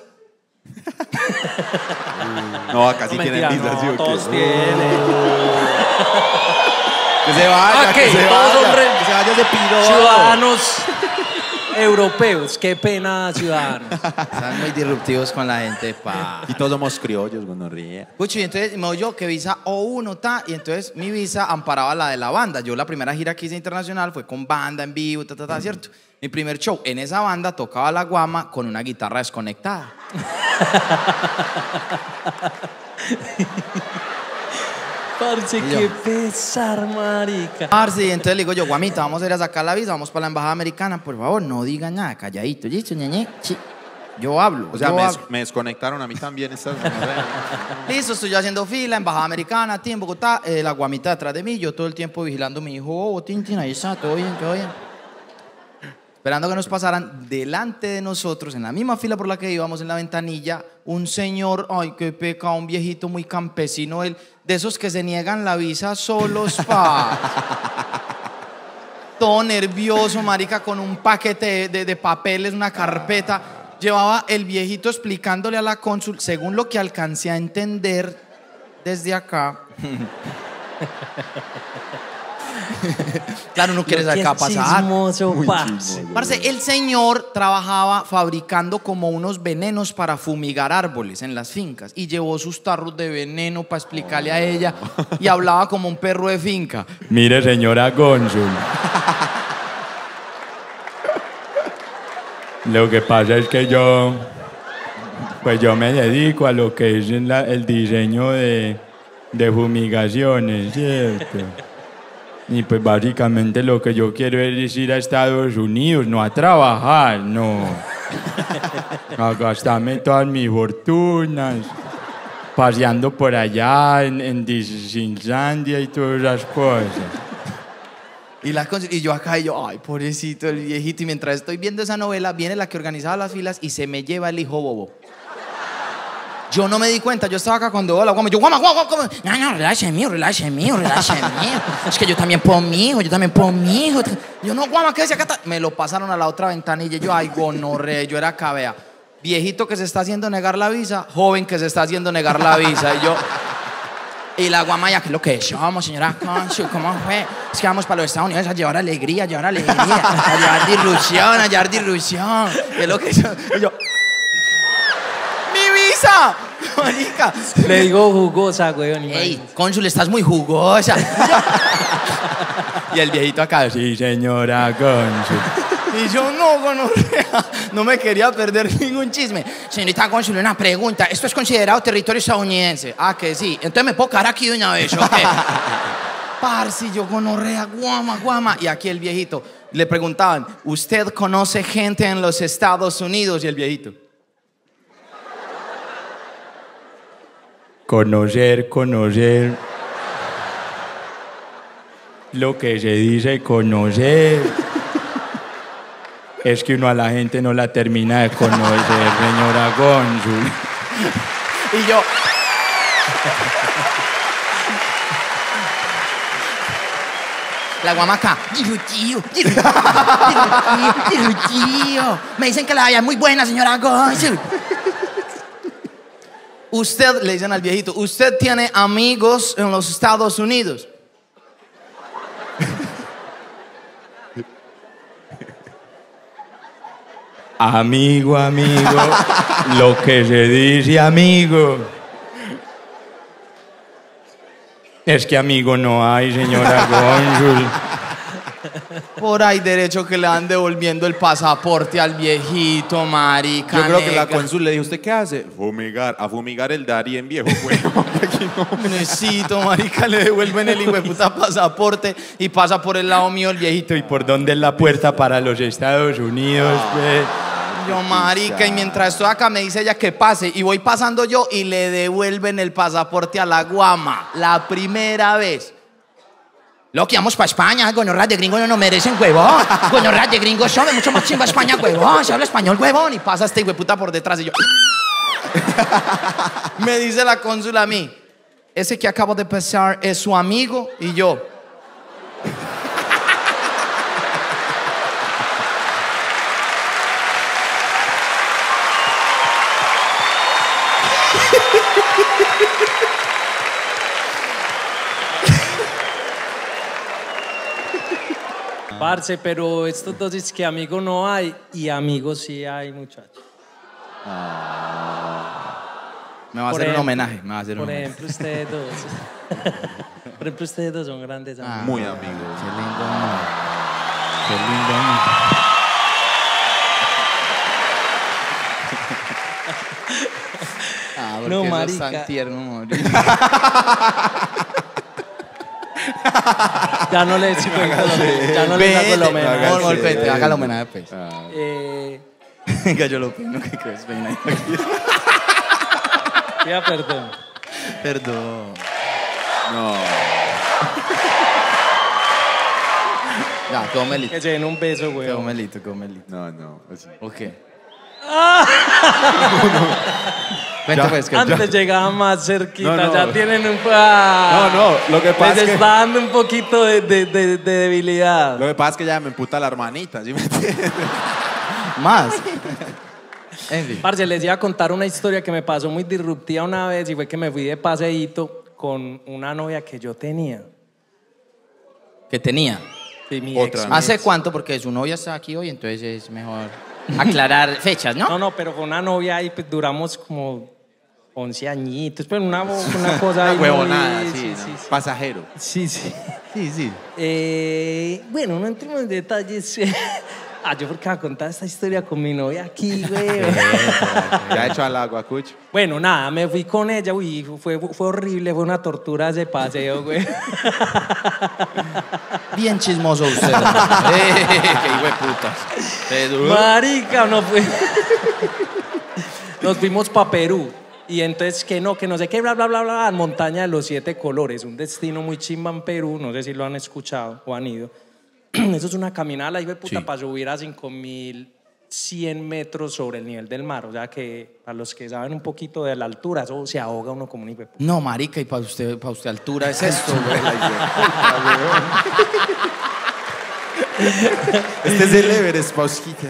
No, acá sí No, tienen mentira, visa, no, ¿sí o qué? todos tienen. Que se vaya, Ah, que ¿qué? se Todos vaya, son re- que se vaya ese piro. Ciudadanos europeos, qué pena, ciudadanos. están muy disruptivos con la gente, pa. Y todos somos criollos, gonorrea. Pucho, y entonces me oyó que visa O uno, ta, y entonces mi visa amparaba la de la banda. Yo la primera gira que hice internacional fue con banda en vivo, ta, ta, ta, ¿cierto? Mi primer show en esa banda tocaba la guama con una guitarra desconectada. Parce, Y qué yo. pesar, marica. Parce, y entonces le digo yo, guamita, vamos a ir a sacar la visa, vamos para la embajada americana, por favor, no digan nada, calladito, listo, ñeñe, sí. Yo hablo, O sea, yo me, hablo. me desconectaron a mí también estas gonorreas. Listo, estoy yo haciendo fila, embajada americana, aquí en Bogotá, eh, la guamita detrás de mí, yo todo el tiempo vigilando a mi hijo, oh, Tintin, ahí está, todo bien, todo bien. Esperando que nos pasaran delante de nosotros, en la misma fila por la que íbamos, en la ventanilla, un señor, ay, qué pecado, un viejito muy campesino, él, de esos que se niegan la visa solos, pa. Todo nervioso, marica, con un paquete de, de, de papeles, una carpeta. Llevaba el viejito explicándole a la cónsul, según lo que alcancé a entender desde acá. Claro, uno quiere saber qué va a pasar. Chismoso, parce. Parce, el señor trabajaba fabricando como unos venenos para fumigar árboles en las fincas y llevó sus tarros de veneno para explicarle a ella y hablaba como un perro de finca. Mire, señora Gonzul. Lo que pasa es que yo, pues yo me dedico a lo que es la- el diseño de, de fumigaciones, ¿cierto? Y pues básicamente lo que yo quiero es ir a Estados Unidos, no a trabajar, no. A gastarme todas mis fortunas. paseando por allá en, en Disneylandia y todas esas cosas. Y, la, y yo acá, y yo, ay, pobrecito el viejito. Y mientras estoy viendo esa novela, viene la que organizaba las filas y se me lleva el hijo bobo. Yo no me di cuenta, yo estaba acá cuando veo la guama. Yo, guama, guama, guama. No, no, relájese mío, relájese mío, relájese mío. Es que yo también puedo mi hijo, yo también puedo mi hijo. Yo, no, guama, quédese acá. Me lo pasaron a la otra ventanilla. Y yo, ay, gonorre, yo era cabea. Viejito que se está haciendo negar la visa, joven que se está haciendo negar la visa. Y yo... Y la guamaya, ¿qué es lo que somos, señora Cónsul? ¿Cómo fue? Es que vamos para los Estados Unidos a llevar alegría, a llevar alegría, a llevar disrupción, a llevar disrupción. ¿Qué es lo que yo? Y yo, ¡mi visa! Marica. Le digo jugosa, weón. Ey, cónsul, estás muy jugosa. Y el viejito acá, Sí, señora cónsul. y yo, no, gonorrea, no me quería perder ningún chisme. Señorita cónsul, una pregunta. ¿Esto es considerado territorio estadounidense? Ah, que sí. Entonces me puedo quedar aquí de una vez, ¿ok? Parce, yo gonorrea, guama, guama. Y aquí el viejito. Le preguntaban, ¿usted conoce gente en los Estados Unidos? Y el viejito. Conocer, conocer. Lo que se dice conocer es que uno a la gente no la termina de conocer, señora cónsul. Y yo... La guamaca. Dirutivo, dirutivo, dirutivo. Me dicen que la vaya muy buena, señora cónsul. Usted, le dicen al viejito, ¿usted tiene amigos en los Estados Unidos? Amigo, amigo, lo que se dice amigo. Es que amigo no hay, señora cónsul. Por ahí derecho que le van devolviendo el pasaporte al viejito, marica. Yo creo que la nega. cónsul le dijo, ¿usted qué hace? Fumigar, a fumigar el Darien viejo, huevón. Aquí no. Necesito, marica, le devuelven el hijo de puta pasaporte y pasa por el lado mío el viejito. ¿Y por dónde es la puerta para los Estados Unidos, pues? Yo, marica, y mientras estoy acá me dice ella que pase y voy pasando yo y le devuelven el pasaporte a la guama. La primera vez. Lo que vamos para España, gonorras de gringos no nos merecen, huevón. Gonorras de gringos son mucho más chimba España, huevón. Se habla español, huevón. Y pasa este hueputa por detrás y yo... Me dice la cónsul a mí, ese que acabo de pasar es su amigo y yo... Parce, pero estos dos es que amigos no hay y amigos sí hay, muchachos. Me va a Por hacer un ejemplo- homenaje, me va a hacer un Por homenaje. ejemplo, ustedes dos. Por ejemplo, ustedes dos son grandes amigos. Muy amigos. Qué lindo, amor. Qué lindo, amor. Ah, porque No, eso es marica. tan tierno, amor. Ya no le sigo ya no le hago el homenaje. Amor, amor, vete, haga el homenaje, pues. Eh, Venga, yo lo peino, ¿qué crees? Peina ahí. pida perdón. Perdón. No. Ya, quedó melito. Que se den un beso, güey. Quedó melito, quedó melito. No, no. Así. ¿O qué? Vente, pues, que Antes llegaba más cerquita, No, no. ya tienen un... Ah, No, no, lo que pasa les es que- está dando un poquito de, de, de, de debilidad. Lo que pasa es que ya me emputa la hermanita, ¿sí me entiendes? Más. En fin. Parce, les iba a contar una historia que me pasó muy disruptiva una vez y fue que me fui de paseíto con una novia que yo tenía. ¿Qué tenía? Sí, mi Otra. ex. ¿Hace cuánto? Porque su novia está aquí hoy, entonces es mejor aclarar fechas, ¿no? No, no, pero fue una novia y pues duramos como once añitos, pero una, una cosa ahí Una huevonada, muy- sí, sí, ¿no? sí, sí. Pasajero. Sí, sí. Sí, sí. Eh, bueno, no entremos en detalles. Ah, yo porque voy a contar esta historia con mi novia aquí, güey. Ya hecho al agua, cucho. Bueno, nada, me fui con ella, uy, fue, fue horrible, fue una tortura ese paseo, güey. Bien chismoso usted. eh, ¡Qué hijo de putas! Eh, Marica, no fue. Nos fuimos para Perú. Y entonces que no, que no sé qué, bla, bla, bla, bla, montaña de los siete colores, un destino muy chimba en Perú, no sé si lo han escuchado o han ido. Eso es una caminada, la hijo de puta, Sí. para subir a cinco mil cien metros sobre el nivel del mar. O sea que a los que saben un poquito de la altura, eso se ahoga uno como un hijo de puta. No, marica, y para usted, para usted altura es esto, güey. Este es el Everest, Pausquita.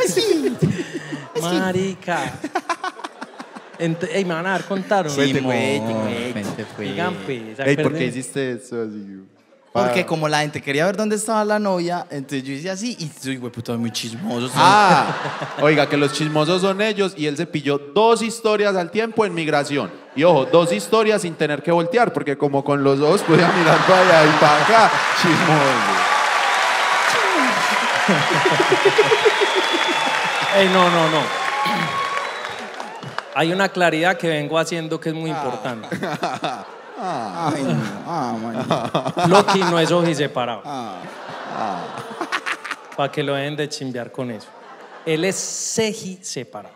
Marica. Ent ey, me van a dar contar. Sí, ¿no? mo, Cuente, cuente, pues. Digan, pues, ¿se Ey, ¿por acuerdan? qué hiciste eso así? Porque Ah. como la gente quería ver dónde estaba la novia, entonces yo hice así y soy güey puta muy chismoso. Ah, oiga, que los chismosos son ellos y él se pilló dos historias al tiempo en migración. Y ojo, dos historias sin tener que voltear, porque como con los ojos podía mirar para allá y para acá. Chismoso. Ey, no, no, no. Hay una claridad que vengo haciendo que es muy importante. Ay, no. Ah, man. Loki no es oji separado. Para que lo dejen de chimbear con eso. Él es ceji separado.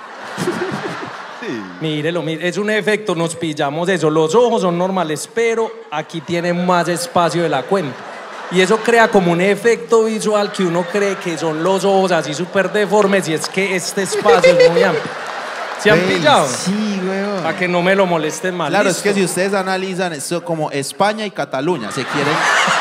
Mírelo, mire, es un efecto, nos pillamos eso. Los ojos son normales, pero aquí tiene más espacio de la cuenta. Y eso crea como un efecto visual que uno cree que son los ojos así súper deformes y es que este espacio es muy amplio. ¿Se han Ey, pillado? Sí, güey. Para que no me lo molesten mal. Claro, es ¿listo? que si ustedes analizan eso como España y Cataluña, se quieren...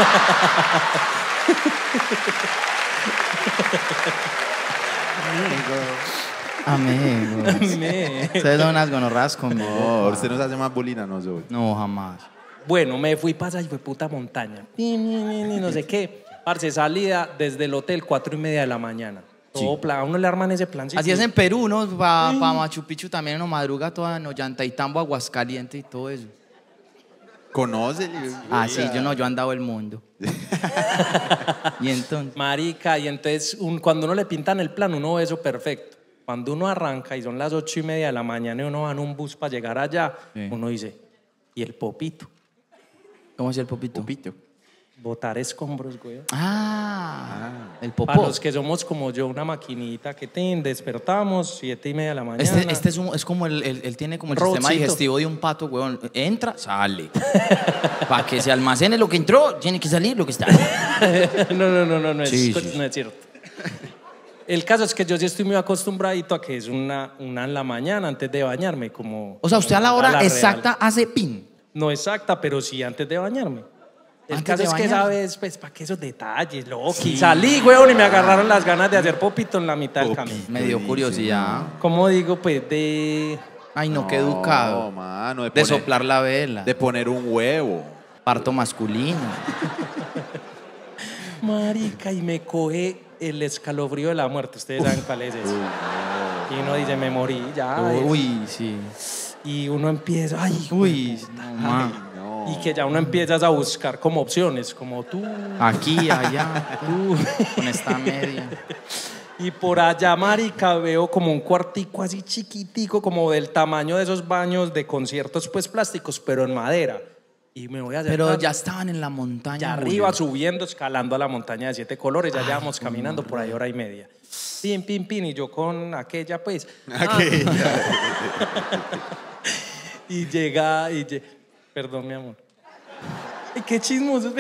Amigos. Me- Ustedes son unas gonorras conmigo. No, usted nos hace más bulina a nosotros. No, jamás. Bueno, me fui para esa puta montaña. Ni, ni, ni, ni, no sé qué. Parce, salida desde el hotel cuatro y media de la mañana. Todo plan, a uno le arman ese plan. Así es en Perú, ¿no? Para pa Machu Picchu también uno madruga toda en Ollantaytambo, Aguascalientes y todo eso. ¿Conoce? Ah, sí, yo no, yo he andado el mundo. Y entonces. Marica, y entonces un- cuando uno le pintan el plan, uno ve eso perfecto. Cuando uno arranca y son las ocho y media de la mañana y uno va en un bus para llegar allá, Sí. uno dice, ¿y el popito? ¿Cómo es el popito? Popito. Botar escombros, güey. Ah, el Para popó. los que somos como yo, una maquinita que tin, despertamos, siete y media de la mañana. Este, este es, un- es como el, el- él tiene como el Robotcito. sistema digestivo de un pato, weón. Entra, sale. Para que se almacene lo que entró, tiene que salir lo que está. no, no, no, no, no, Sí, es, sí. no es cierto. El caso es que yo sí estoy muy acostumbradito a que es una, una en la mañana antes de bañarme, como... O sea, usted a la hora real. exacta hace pin. No exacta, pero sí antes de bañarme. El Antes caso de es que bañarse. sabes, pues, para que esos detalles, loco. Salí, weón, y me agarraron las ganas de hacer popito en la mitad del camino. Me dio curiosidad. ¿Cómo digo, pues, de... Ay, no, qué No, educado. mano, de, De poner, soplar la vela. de poner un huevo. Parto masculino. Marica, y me coge el escalofrío de la muerte. Ustedes saben cuál es eso. Y uno dice, me morí, ya. Uy, sí. Y uno empieza, ay, Uy, no, ma. y que ya uno empiezas a buscar como opciones, como tú, Aquí, allá, tú. con esta media. Y por allá, marica, veo como un cuartico así chiquitico, como del tamaño de esos baños de conciertos, pues plásticos, pero en madera. Y me voy a hacer. Pero ya estaban en la montaña. Ya Julio. arriba, subiendo, escalando a la montaña de siete colores, ya llevamos caminando por ahí hora y media. Pin, pin, pin, y yo con aquella, pues. y llega, y lle- perdón, mi amor. Ay, qué chismoso.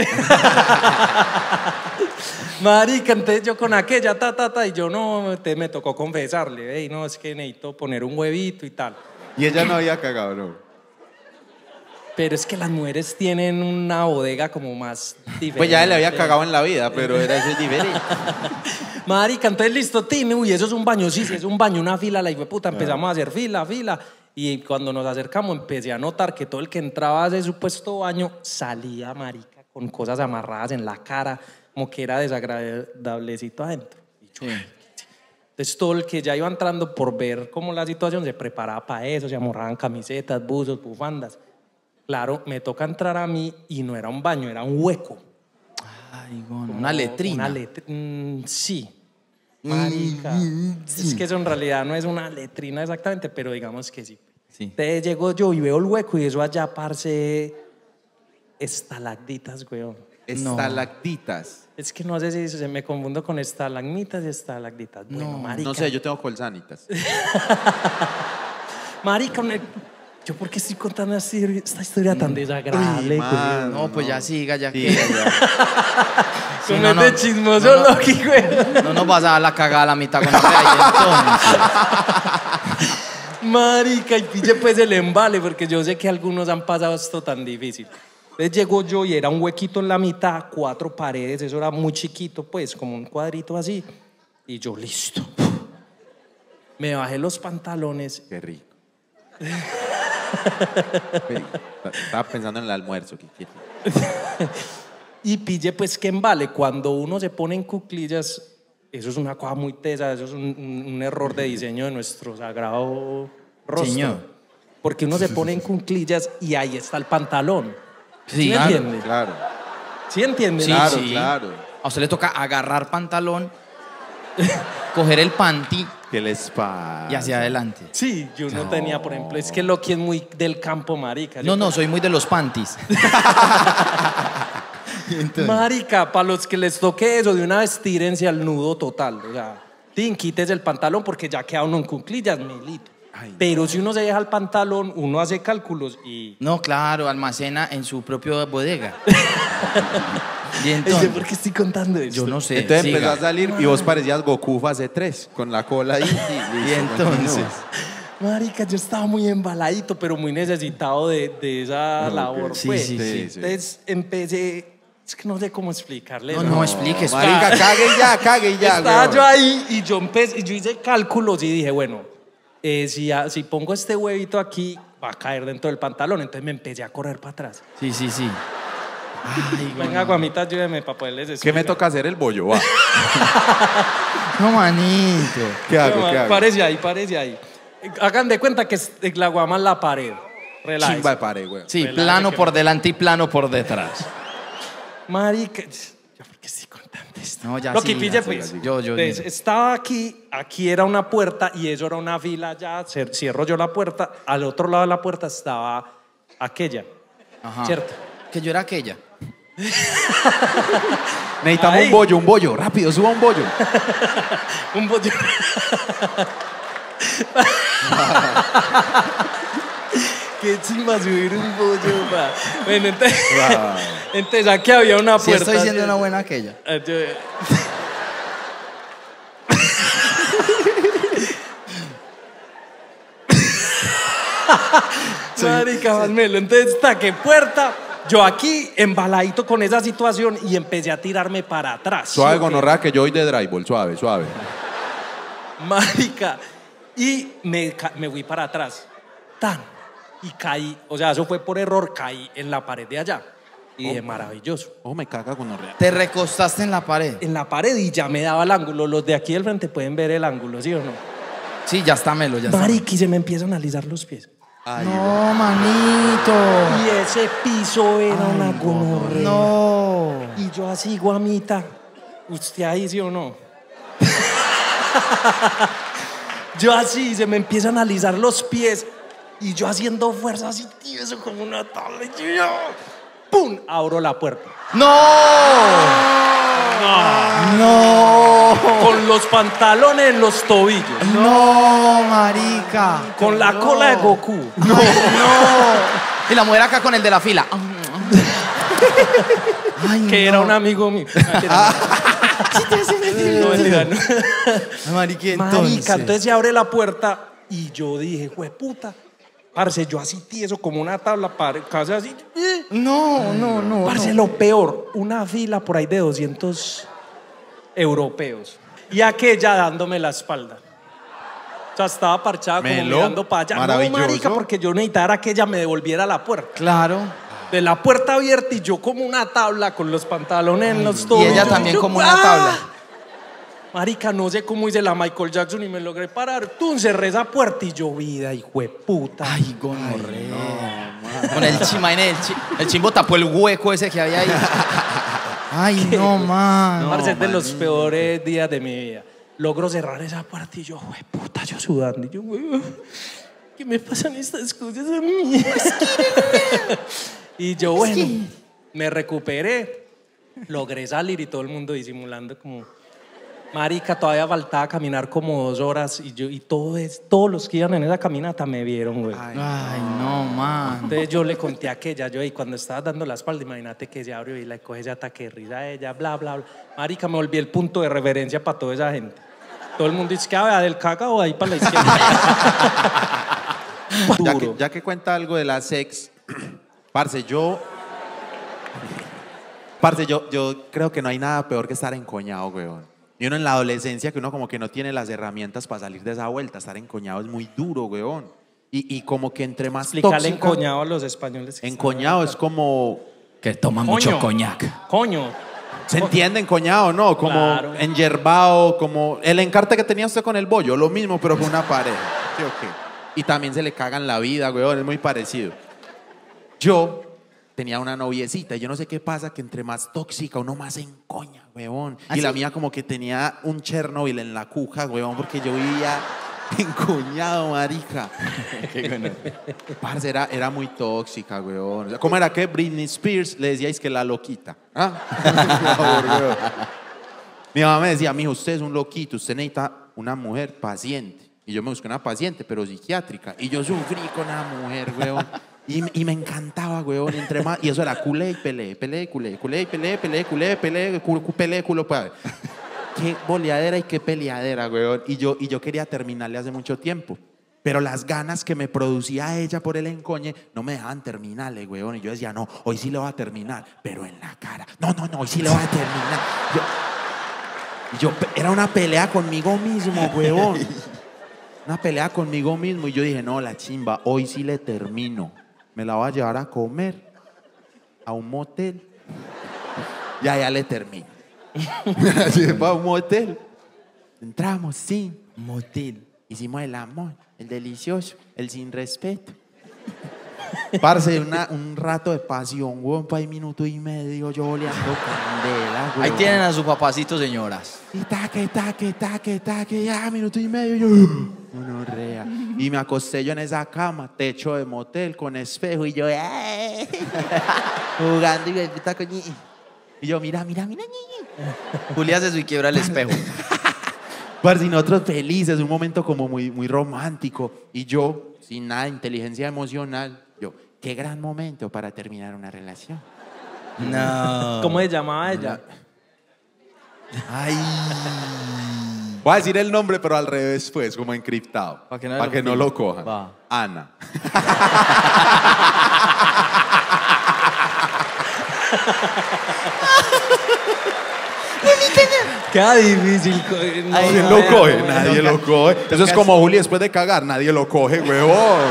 Marica, entonces yo con aquella, ta, ta, ta, y yo no, te, me tocó confesarle, "Ey, no, es que necesito poner un huevito y tal. Y ella no había cagado, ¿no? Pero es que las mujeres tienen una bodega como más diferente. Pues ya le había cagado en la vida, pero era eso diferente. Marica, entonces listo, Tini, uy, eso es un baño, sí, sí, es un baño, una fila, la hijueputa, empezamos a hacer fila, fila, y cuando nos acercamos empecé a notar que todo el que entraba de su puesto baño salía, marica, con cosas amarradas en la cara, como que era desagradablecito adentro. Y yo, entonces todo el que ya iba entrando por ver cómo la situación se preparaba para eso, se amarraban camisetas, buzos, bufandas. Claro, me toca entrar a mí y no era un baño, era un hueco. Ay, bueno, una letrina. Una letrina. Sí. Marica. Es que eso en realidad no es una letrina exactamente, pero digamos que sí. Sí. Entonces llego yo y veo el hueco y eso allá, parce, estalactitas, weón. Estalactitas. Es que no sé si se me confundo con estalagmitas y estalactitas. Bueno, No, marica. No sé, yo tengo colsanitas. Marica, una- yo por qué estoy contando así esta historia tan desagradable. Uy, man. No, pues ya siga, ya Sí, que. ya. Sí, Con no, no, este chismoso no, no. Loki, güey. No nos vas a dar la cagada a la mitad con ahí, entonces. Marica, y pille pues el embale, porque yo sé que algunos han pasado esto tan difícil. Entonces llegó yo y era un huequito en la mitad, cuatro paredes, eso era muy chiquito, pues, como un cuadrito así. Y yo, listo. Me bajé los pantalones. Qué rico. Uy, estaba pensando en el almuerzo. ¿Qué quiere? Y pille pues que embale, cuando uno se pone en cuclillas, eso es una cosa muy tesa, eso es un, un- un error de diseño de nuestro sagrado rostro. Señor. Porque uno se pone en cuclillas y ahí está el pantalón. Sí, me Claro, entiende? claro. ¿Sí entiende? Sí, Claro, sí. claro. A usted le toca agarrar pantalón, coger el panty ¿Qué les pasa? y hacia adelante. Sí, yo no, tenía, por ejemplo, es que Loki es muy del campo, marica. No, no, soy muy de los panties. Marica, para los que les toque eso, de una vez tírense al nudo total. O sea, tin, quítese el pantalón porque ya queda uno en cuclillas, melito. Ay, Pero si uno se deja el pantalón, uno hace cálculos y... No, claro, almacena en su propia bodega. Y Ey, entonces, ¿por qué estoy contando esto? yo no sé. Entonces siga. empezó a salir y vos parecías Goku fase tres, con la cola ahí. Y, Y listo, entonces, continúa. Marica, yo estaba muy embaladito, pero muy necesitado de, de esa Ok. labor. Sí, pues. sí, sí, sí. Entonces empecé... Es que no sé cómo explicarle. no, no, explique, explique. Marica, cague ya, cague ya. Estaba weón. yo ahí y yo empecé, y yo hice cálculos y dije, bueno, eh, si, a- si pongo este huevito aquí, va a caer dentro del pantalón. Entonces me empecé a correr para atrás. Sí, sí, sí. Ay, Venga, guamita, ayúdeme para poderles ¿Qué explicar. me toca hacer el bollo? Va. no, manito. ¿Qué hago? No, ¿Qué hago? Parece ahí, parece ahí. Hagan de cuenta que es- la guama es la pared. Relax. Chimba de pare, weón. Sí, Relájese plano que- por delante y plano por detrás. Marica, ¿yo por qué estoy contando esto? No, ya Lo que siga, pille, siga, pues. siga. Yo, yo, Entonces, mire. estaba aquí, aquí era una puerta y eso era una fila ya. cer- Cierro yo la puerta. Al otro lado de la puerta estaba aquella. Ajá. ¿Cierto? Que yo era aquella. Necesitamos Ahí. un bollo, un bollo. Rápido, suba un bollo. Un bollo. Qué chimba subir un bollo, pa. Bueno, entonces, Wow. entonces aquí había una Si puerta. estoy siendo una buena aquella. Eh, yo- Marica, Valmelo. Entonces, está que puerta. Yo aquí embaladito con esa situación y empecé a tirarme para atrás. Suave, ¿sí o qué? gonorrea, que yo voy de drywall. Suave, suave. Marica. Y me, ca- me fui para atrás. Tan. Y caí. O sea, eso fue por error. Caí en la pared de allá. Y dije, maravilloso. Oh, me caga gonorrea. Te recostaste en la pared. En la pared y ya me daba el ángulo. Los de aquí del frente pueden ver el ángulo, ¿sí o no? Sí, ya está Melo, ya está. Marica, y se me empiezan a alisar los pies. No, manito. Y ese piso era una gonorrea. No. Y yo así, guamita. ¿Usted ahí sí o no? Yo así, se me empiezan a alisar los pies. Y yo haciendo fuerza así, tío, eso como una tabla. Y yo, ¡pum! Abro la puerta. No. No. Con los pantalones en los tobillos. No, marica. Con la cola de Goku. No, no. Y la mujer acá con el de la fila. Ay, Que no. era un amigo mío. No, mentira, no. Ay, marica, entonces. Marica, entonces se abre la puerta y yo dije, jueputa. Parce, yo así tieso como una tabla, para casi así. eh. No, no, no. Parce, lo peor, una fila por ahí de doscientos europeos. Y aquella dándome la espalda. O sea, estaba parchada como Melo, mirando para allá. No, maravilloso. marica, porque yo necesitaba que ella me devolviera la puerta. Claro. De la puerta abierta y yo como una tabla con los pantalones en los Y tobillos. ella también Yo, como una ¡ah! tabla. Marica, no sé cómo hice la Michael Jackson y me logré parar. Tú cerré esa puerta y yo, vida, hijo de puta. Ay, gonorrea. Con el chima en el, chi- el chimbo tapó el hueco ese que había ahí. Ay, no, man. Parce, es de los peores días de mi vida. Logro cerrar esa puerta y yo, güey, puta, yo sudando. Y yo, güey, ¿qué me pasan estas cosas a mí? Y yo, bueno, me recuperé. Logré salir y todo el mundo disimulando como... Marica, todavía faltaba caminar como dos horas y yo y todo es, todos los que iban en esa caminata me vieron, güey. Ay, no, man. Entonces yo le conté a aquella, yo, y cuando estaba dando la espalda, imagínate que se abrió y le coge ese ataque de risa a ella, bla, bla, bla. Marica, me volví el punto de referencia para toda esa gente. Todo el mundo dice que a del cagado ahí para la izquierda. Ya que, ya que cuenta algo de la sex, parce, yo... Parce, yo, yo creo que no hay nada peor que estar encoñado, weón. Y uno en la adolescencia que uno como que no tiene las herramientas para salir de esa vuelta. Estar encoñado es muy duro, weón. Y, y como que entre más Explicarle tóxica... encoñado a los españoles. Encoñado es como... Que toma Coño. mucho coñac. Coño. ¿Se entiende encoñado, no? Como Claro. enyerbado, como... El encarte que tenía usted con el bollo, lo mismo, pero con una pareja. ¿Sí o qué? Y también se le cagan la vida, weón, es muy parecido. Yo tenía una noviecita y yo no sé qué pasa, que entre más tóxica uno más se encoña, weón. ¿Ah, y sí? la mía como que tenía un Chernobyl en la cuja, weón, porque yo vivía encoñado, marica. Qué bueno. Parce, era, era muy tóxica, weón. O sea, ¿cómo era que Britney Spears le decíais que la loquita? ¿Ah? Por favor, weón. Mi mamá me decía, mijo, usted es un loquito, usted necesita una mujer paciente. Y yo me busqué una paciente, pero psiquiátrica. Y yo sufrí con una mujer, weón. Y, y me encantaba, weón, entre más. Y eso era culé y pelé, pelé, culé, culé y pelé, pelé, culé, pelé, cu- cu- pelé, culo, padre. Qué boleadera y qué peleadera, weón. Y yo, y yo quería terminarle hace mucho tiempo. Pero las ganas que me producía ella por el encoñe no me dejaban terminarle, weón. Y yo decía, no, hoy sí le voy a terminar, pero en la cara. No, no, no, hoy sí le voy a terminar. Yo, yo, era una pelea conmigo mismo, weón. Una pelea conmigo mismo. Y yo dije, no, la chimba, hoy sí le termino. Me la voy a llevar a comer a un motel. Y allá le termino. Me la llevo a un motel. Entramos, sí. Motil. Hicimos el amor, el delicioso, el sin respeto. Parce, una, un rato de pasión, weón, para minuto y medio yo oleando candela, weón. Ahí tienen a su papacito, señoras. Y taque, taque, taque, taque, ya, minuto y medio, yo, gonorrea. Y me acosté yo en esa cama, techo de motel, con espejo, y yo, ¡ay! Jugando, y, puta, coñi. Y yo, mira, mira, mira, ñi. Julia hace su y quiebra el espejo. Parce, y nosotros felices, un momento como muy, muy romántico. Y yo, sin nada de inteligencia emocional, yo, qué gran momento para terminar una relación. No. ¿Cómo se llamaba ella? Ay. Voy a decir el nombre, pero al revés, pues, como encriptado. Pa' que no Pa' lo que no pillen. lo cojan. Va. Ana. Queda difícil. co- no, ¿Quién no, lo no, coge? no, Nadie no, lo coge. Eso es como Juli después de cagar. Nadie lo coge, huevón.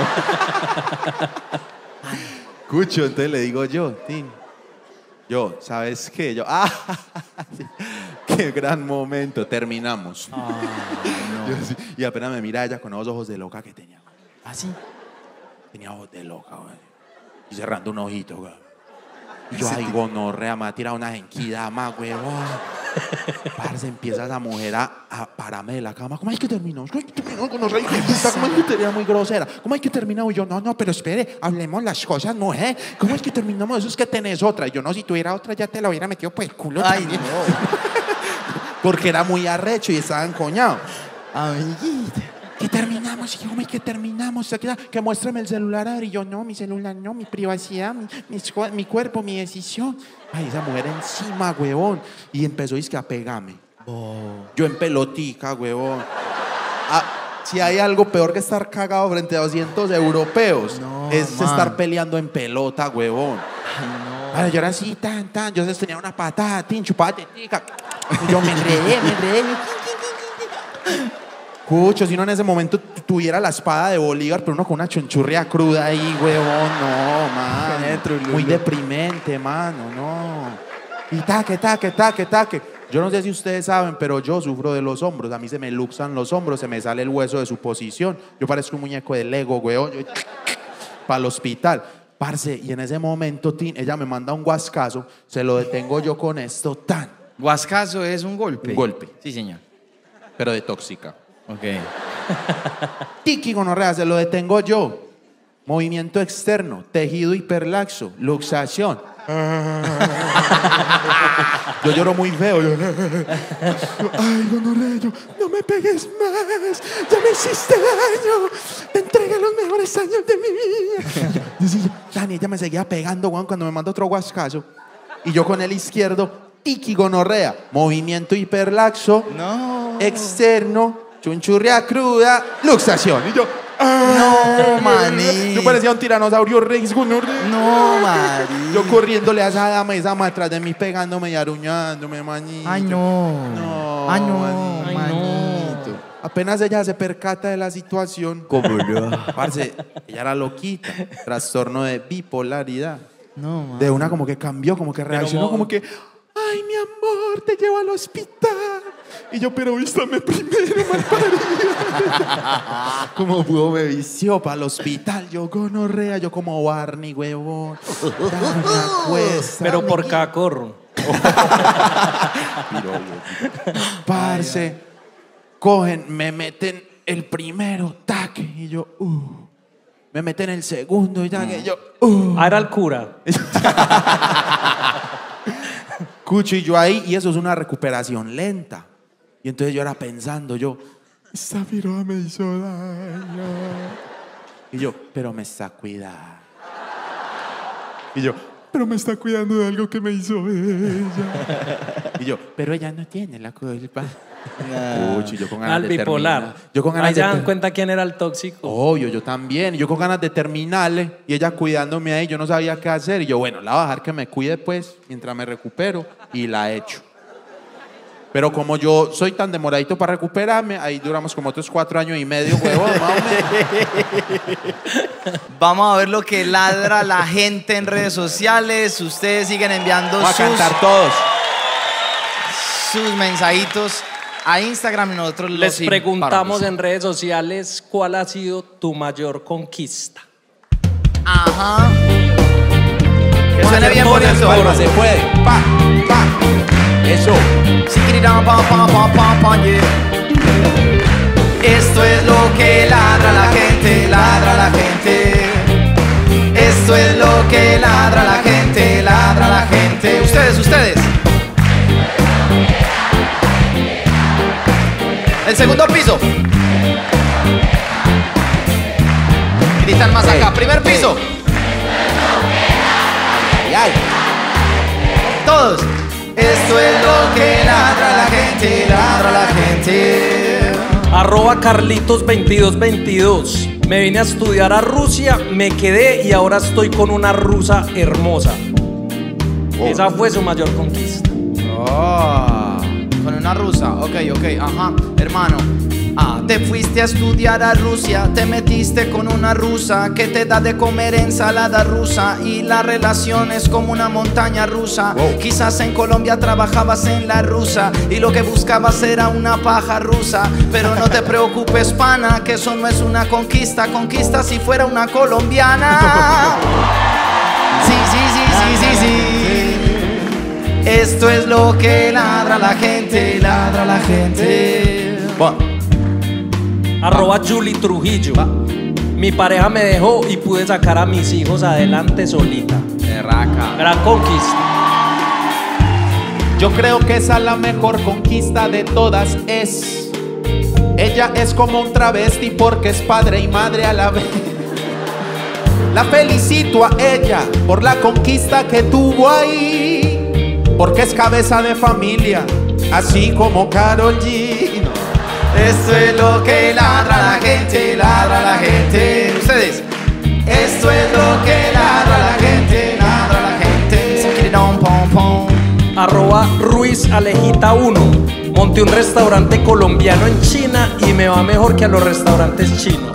Cucho, entonces le digo yo, Tin. Yo, ¿sabes qué? Yo, ah, qué gran momento. Terminamos. Yo así, y apenas me mira ella con esos ojos de loca que tenía. ¿Así? Tenía ojos de loca, güey. Y cerrando un ojito, güey. Y yo, ay, gonorrea, me ha tirado una genquida más, güey. Parce, empieza esa mujer a, a pararme de la cama. ¿Cómo es que terminó? ¿Cómo es que terminó, gonorrea? ¿Cómo es que terminó? Muy grosera. ¿Cómo es que terminó? Y yo, no, no, pero espere, hablemos las cosas, mujer. ¿Cómo es que terminamos? Eso es que tenés otra. Y yo, no, si tuviera otra, ya te la hubiera metido por el culo Ay, también. no. Porque era muy arrecho y estaba encoñado. Amiguita. ¿Qué terminamos? Y yo, ¿cómo es que terminamos? Que, que muéstrame el celular. A ver, y yo, no, mi celular no, mi privacidad, mi, mis cu- mi cuerpo, mi decisión. Ay, esa mujer encima, huevón. Y empezó dizque a pegarme. Yo en pelotica, huevón. Ah, si hay algo peor que estar cagado frente a doscientos europeos, No, es man. estar peleando en pelota, huevón. Ay, no. Vale, yo era así, tan, tan. Yo tenía una patada, tin, chupada, tetica. Y yo me enredé, me enredé. Cucho, si uno en ese momento tu- tuviera la espada de Bolívar, pero uno con una chonchurria cruda ahí, huevón, no, man. Dentro, Lulu. Muy deprimente, mano, no. Y taque, taque, taque, taque. Yo no sé si ustedes saben, pero yo sufro de los hombros. A mí se me luxan los hombros, se me sale el hueso de su posición. Yo parezco un muñeco de Lego, huevón. Para el hospital. Parce, y en ese momento, tin, ella me manda un guascazo, se lo detengo yo con esto, tan, Guascazo es un golpe. Un golpe. Sí, señor. pero de tóxica. Ok. Tiki gonorrea, se lo detengo yo. Movimiento externo, tejido hiperlaxo, luxación. Yo lloro muy feo. Yo, ay, gonorrea, yo, no me pegues más. Ya me hiciste daño. Te entregué los mejores años de mi vida. Dani, ella me seguía pegando, weón, cuando me mandó otro guascazo. Y yo con el izquierdo, tiki gonorrea. Movimiento hiperlaxo. No. Externo. Chunchurria cruda. Luxación. Y yo... No, maní. Yo parecía un tiranosaurio rex, gonorrea. No, maní. Yo corriéndole a esa dama y esa dama atrás de mí pegándome y aruñándome, manito. Ay, no. No, Ay, no, manito. manito. Apenas ella se percata de la situación. ¿Cómo no? Parce, ella era loquita. Trastorno de bipolaridad. No, man. De una como que cambió, como que reaccionó, mo- como que... Ay, mi amor, te llevo al hospital. Y yo, pero vístame primero, malparida. Como pudo, me vició para el hospital. Yo gonorrea, yo como Barney, huevón. Dame una cuesta. Pero por cacorro. Parce, cogen, me meten el primero, taque. Y yo, uh. Me meten el segundo, y ya que yo, uh. Ah, era el cura. Cucho y yo ahí, y eso es una recuperación lenta. Y entonces yo era pensando, yo, esta piroa me hizo daño. Y yo, pero me está cuidando. Y yo, pero me está cuidando de algo que me hizo ella. Y yo, pero ella no tiene la culpa. Cucho, y yo con ganas Al de bipolar. terminar. Yo con ganas Ahí de se dan ter- cuenta quién era el tóxico. Obvio, yo también. Yo con ganas de terminarle y ella cuidándome ahí, yo no sabía qué hacer. Y yo, bueno, la voy a dejar que me cuide pues mientras me recupero y la echo. Pero como yo soy tan demoradito para recuperarme, ahí duramos como otros cuatro años y medio, huevón, más o menos. Vamos a ver lo que ladra la gente en redes sociales. Ustedes siguen enviando Vamos a sus, cantar todos. sus mensajitos a Instagram y nosotros Les los preguntamos imparamos. en redes sociales cuál ha sido tu mayor conquista. Ajá. Que suene bien bonito. Palma, se puede. Pa, pa. Eso. Siquirirán, pa, pa, pa, pa, pa, yeah. Esto es lo que ladra la gente, ladra la gente. Esto es lo que ladra la gente, ladra la gente. Ustedes, ustedes. El segundo piso. Gritan más acá. Primer piso. Ay, ay. Todos. Esto es lo que ladra la gente, ladra la gente. Arroba Carlitos veintidós veintidós. Me vine a estudiar a Rusia, me quedé y ahora estoy con una rusa hermosa. Esa fue su mayor conquista. Oh, con una rusa, ok, ok, ajá, hermano. Ah, te fuiste a estudiar a Rusia, te metiste con una rusa que te da de comer ensalada rusa y la relación es como una montaña rusa. Wow. Quizás en Colombia trabajabas en la rusa y lo que buscabas era una paja rusa, pero no te preocupes, pana, que eso no es una conquista. Conquista si fuera una colombiana. Sí, sí, sí, sí, sí, sí. Esto es lo que ladra la gente, ladra la gente. Bueno. Arroba Julie Trujillo. Mi pareja me dejó y pude sacar a mis hijos adelante solita. Berraca. Gran conquista. Yo creo que esa la mejor conquista de todas es. Ella es como un travesti porque es padre y madre a la vez. La felicito a ella por la conquista que tuvo ahí, porque es cabeza de familia, así como Karol G. Esto es lo que ladra la gente, ladra la gente. Ustedes. Esto es lo que ladra la gente, ladra la gente. Pom, pom. Arroba Ruiz Alejita uno. Monté un restaurante colombiano en China y me va mejor que a los restaurantes chinos.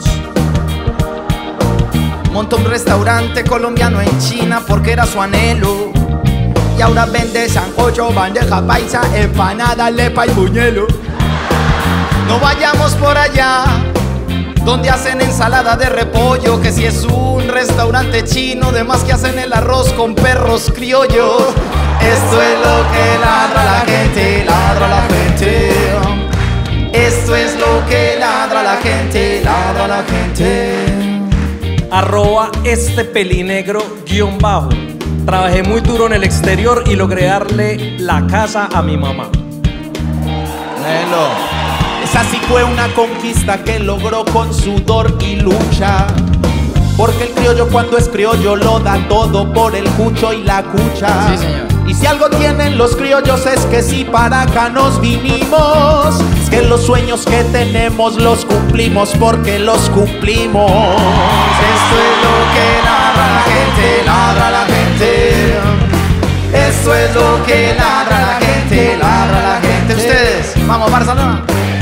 Montó un restaurante colombiano en China porque era su anhelo. Y ahora vende sancocho, bandeja paisa, empanada, lepa y buñuelo. No vayamos por allá, donde hacen ensalada de repollo, que si es un restaurante chino, de más que hacen el arroz con perros criollos. Esto es lo que ladra la gente, ladra la gente. Esto es lo que ladra la gente, ladra la gente. Arroba este pelinegro guión bajo. Trabajé muy duro en el exterior y logré darle la casa a mi mamá. Melo. Esa sí fue una conquista que logró con sudor y lucha. Porque el criollo cuando es criollo lo da todo por el cucho y la cucha. Sí, señor. Y si algo tienen los criollos es que si para acá nos vinimos, es que los sueños que tenemos los cumplimos porque los cumplimos. Esto es lo que ladra la gente, ladra la gente. Esto es lo que ladra la gente, ladra la gente. Ustedes, vamos, Barcelona.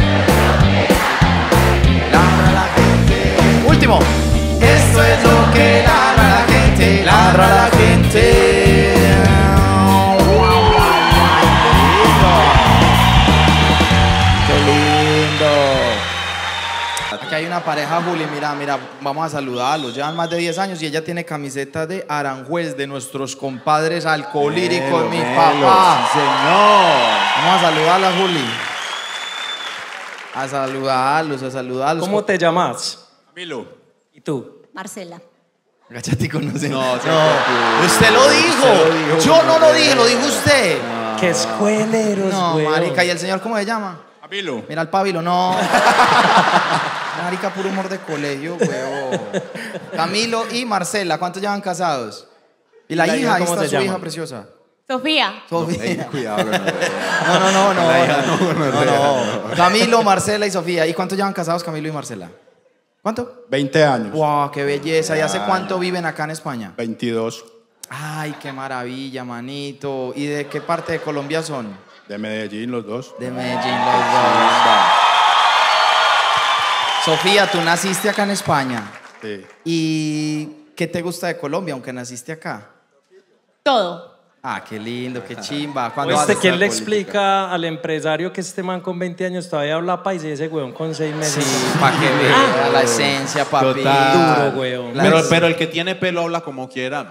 Ladra la gente. Último. Esto es lo que ladra la gente, ladra la gente. Qué lindo. Aquí hay una pareja, Juli, mira, mira, vamos a saludarlos. Llevan más de diez años y ella tiene camiseta de Aranjuez, de nuestros compadres alcohólicos, mi papá. Sí, señor. Vamos a saludarla, Juli. A saludarlos, a saludarlos. ¿Cómo te llamas? Camilo. ¿Y tú? Marcela. Agachate y conoce. No, No, se preocupe. usted lo dijo. Usted lo dijo. Yo no lo dije, lo dijo usted. ¡Qué escueleros, No, weón! marica, ¿y el señor cómo se llama? Camilo. Mira el pabilo, no. Marica, puro humor de colegio, huevo. Camilo y Marcela, ¿cuántos llevan casados? ¿Y la, ¿Y la hija? hija Ahí cómo está se su llama? hija preciosa. Sofía. Sofía. Ey, cuidado, no, No, no, no, no. La hija no, no, no, no, no. no. Camilo, Marcela y Sofía. ¿Y cuántos llevan casados Camilo y Marcela? ¿Cuánto? veinte años. Wow, qué belleza. ¿Y hace cuánto viven acá en España? veintidós. Ay, qué maravilla, manito. ¿Y de qué parte de Colombia son? De Medellín los dos. De Medellín, los dos. Sofía, tú naciste acá en España. Sí. ¿Y qué te gusta de Colombia, aunque naciste acá? Todo. Ah, qué lindo, qué chimba. ¿Cuándo ¿Oíste vas a quién estar le política? explica al empresario que este man con veinte años todavía habla paisa y ese weón con seis meses? Sí, para que vea la esencia, papi. Total. Duro, weón. La Pero, esencia. pero el que tiene pelo habla como quiera.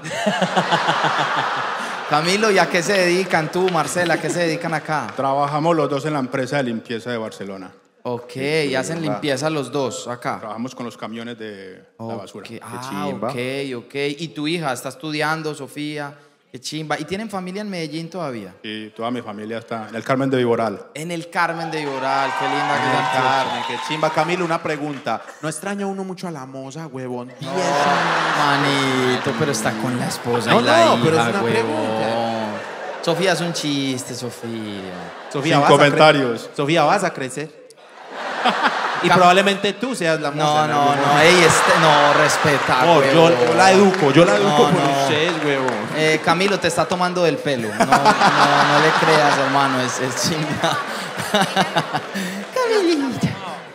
Camilo, ¿y a qué se dedican tú, Marcela? ¿A qué se dedican acá? Trabajamos los dos en la empresa de limpieza de Barcelona. Ok, y hacen limpieza los dos acá. Trabajamos con los camiones de la basura. Ok, ah, chimba. ok, ok. ¿Y tu hija está estudiando, Sofía? Qué chimba. ¿Y tienen familia en Medellín todavía? Y toda mi familia está en el Carmen de Viboral. En el Carmen de Iboral, qué linda que es el Carne, Carmen. qué chimba. Camilo, una pregunta. ¿No extraña uno mucho a la moza, huevón? Diez Manito, pero está con la esposa No, y la no, hija, pero es una huevón. pregunta. Sofía es un chiste, Sofía. Sofía, Sin vas a cre- comentarios. Sofía, vas a crecer. Y probablemente tú seas la No, moza. no, no, ey, este, no, respeta, No, yo, huevón. yo la educo, yo la educo No, por no. ustedes, huevón. Eh, Camilo, te está tomando del pelo. No, no, no le creas, hermano, es, es chinga. Camilita.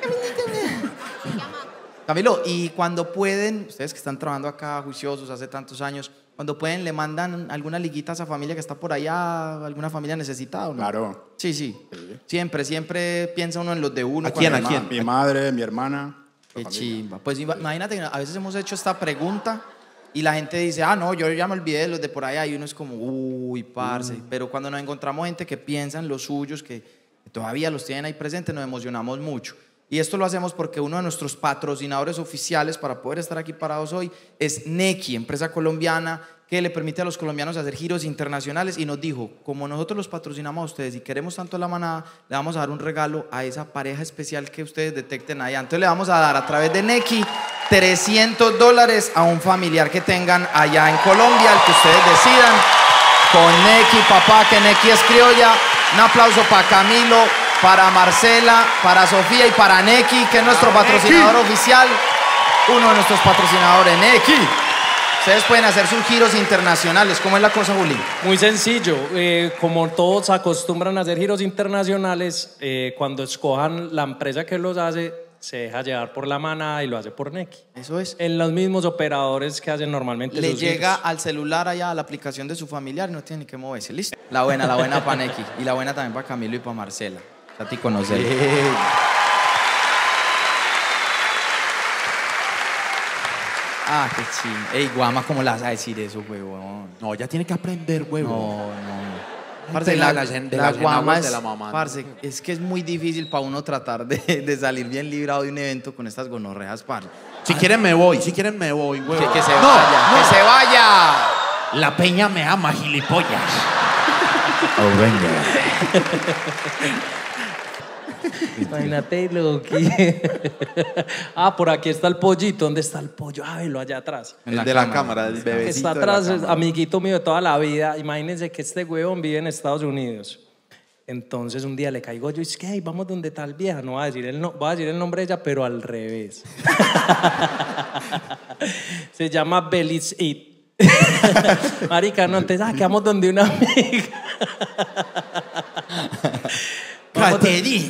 Camilo, y cuando pueden, ustedes que están trabajando acá juiciosos hace tantos años, cuando pueden le mandan alguna liguita a esa familia que está por allá, alguna familia necesitada, ¿o no? Claro. Sí, sí, Siempre, siempre piensa uno en los de uno. ¿A quién, cuando a quién? Mi madre, mi hermana. Qué la familia. chimba. Pues ima- imagínate que a veces hemos hecho esta pregunta y la gente dice, ah, no, yo ya me olvidé de los de por allá y uno es como, uy, parce. Mm. Pero cuando nos encontramos gente que piensa en los suyos, que todavía los tienen ahí presentes, nos emocionamos mucho. Y esto lo hacemos porque uno de nuestros patrocinadores oficiales para poder estar aquí parados hoy es Nequi, empresa colombiana que le permite a los colombianos hacer giros internacionales y nos dijo, como nosotros los patrocinamos a ustedes y queremos tanto la manada, le vamos a dar un regalo a esa pareja especial que ustedes detecten allá. Entonces le vamos a dar a través de Nequi trescientos dólares a un familiar que tengan allá en Colombia, el que ustedes decidan. Con Nequi, papá, que Nequi es criolla. Un aplauso para Camilo, para Marcela, para Sofía y para Nequi, que es nuestro patrocinador oficial. Uno de nuestros patrocinadores, Nequi. Ustedes pueden hacer sus giros internacionales. ¿Cómo es la cosa, Juli? Muy sencillo, eh, como todos acostumbran a hacer giros internacionales, eh, cuando escojan la empresa que los hace, se deja llevar por la manada y lo hace por Nequi. Eso es. En los mismos operadores que hacen normalmente Le sus llega giros. al celular allá a la aplicación de su familiar y no tiene ni que moverse. ¿Listo? La buena, la buena para Nequi. Y la buena también para Camilo y para Marcela. A ti conocer. Ah, qué ching. Ey, Guama, ¿cómo le vas a decir eso, huevón? No, ya tiene que aprender, huevón. No, no. Parce, De la, la- de la las guama enaguas es, de la mamá. parce, es que es muy difícil para uno tratar de, de salir bien librado de un evento con estas gonorreas, parce. Si quieren me voy, si quieren me voy, Que, huevón. que se No, vaya, no. que se vaya. La peña me ama, gilipollas. Oh, venga. Imagínate lo que... Ah, por aquí está el pollito. ¿Dónde está el pollo? Ah, velo allá atrás. El de la cámara, el bebecito. Que está de la atrás, cámara. amiguito mío de toda la vida. Imagínense que este huevón vive en Estados Unidos. Entonces un día le caigo yo y es que "Hey, vamos donde tal vieja". No voy a decir el, no, voy a decir el nombre de ella, pero al revés. Se llama Belis It. Marica, no, entonces, ah, que vamos donde una amiga. Caterine.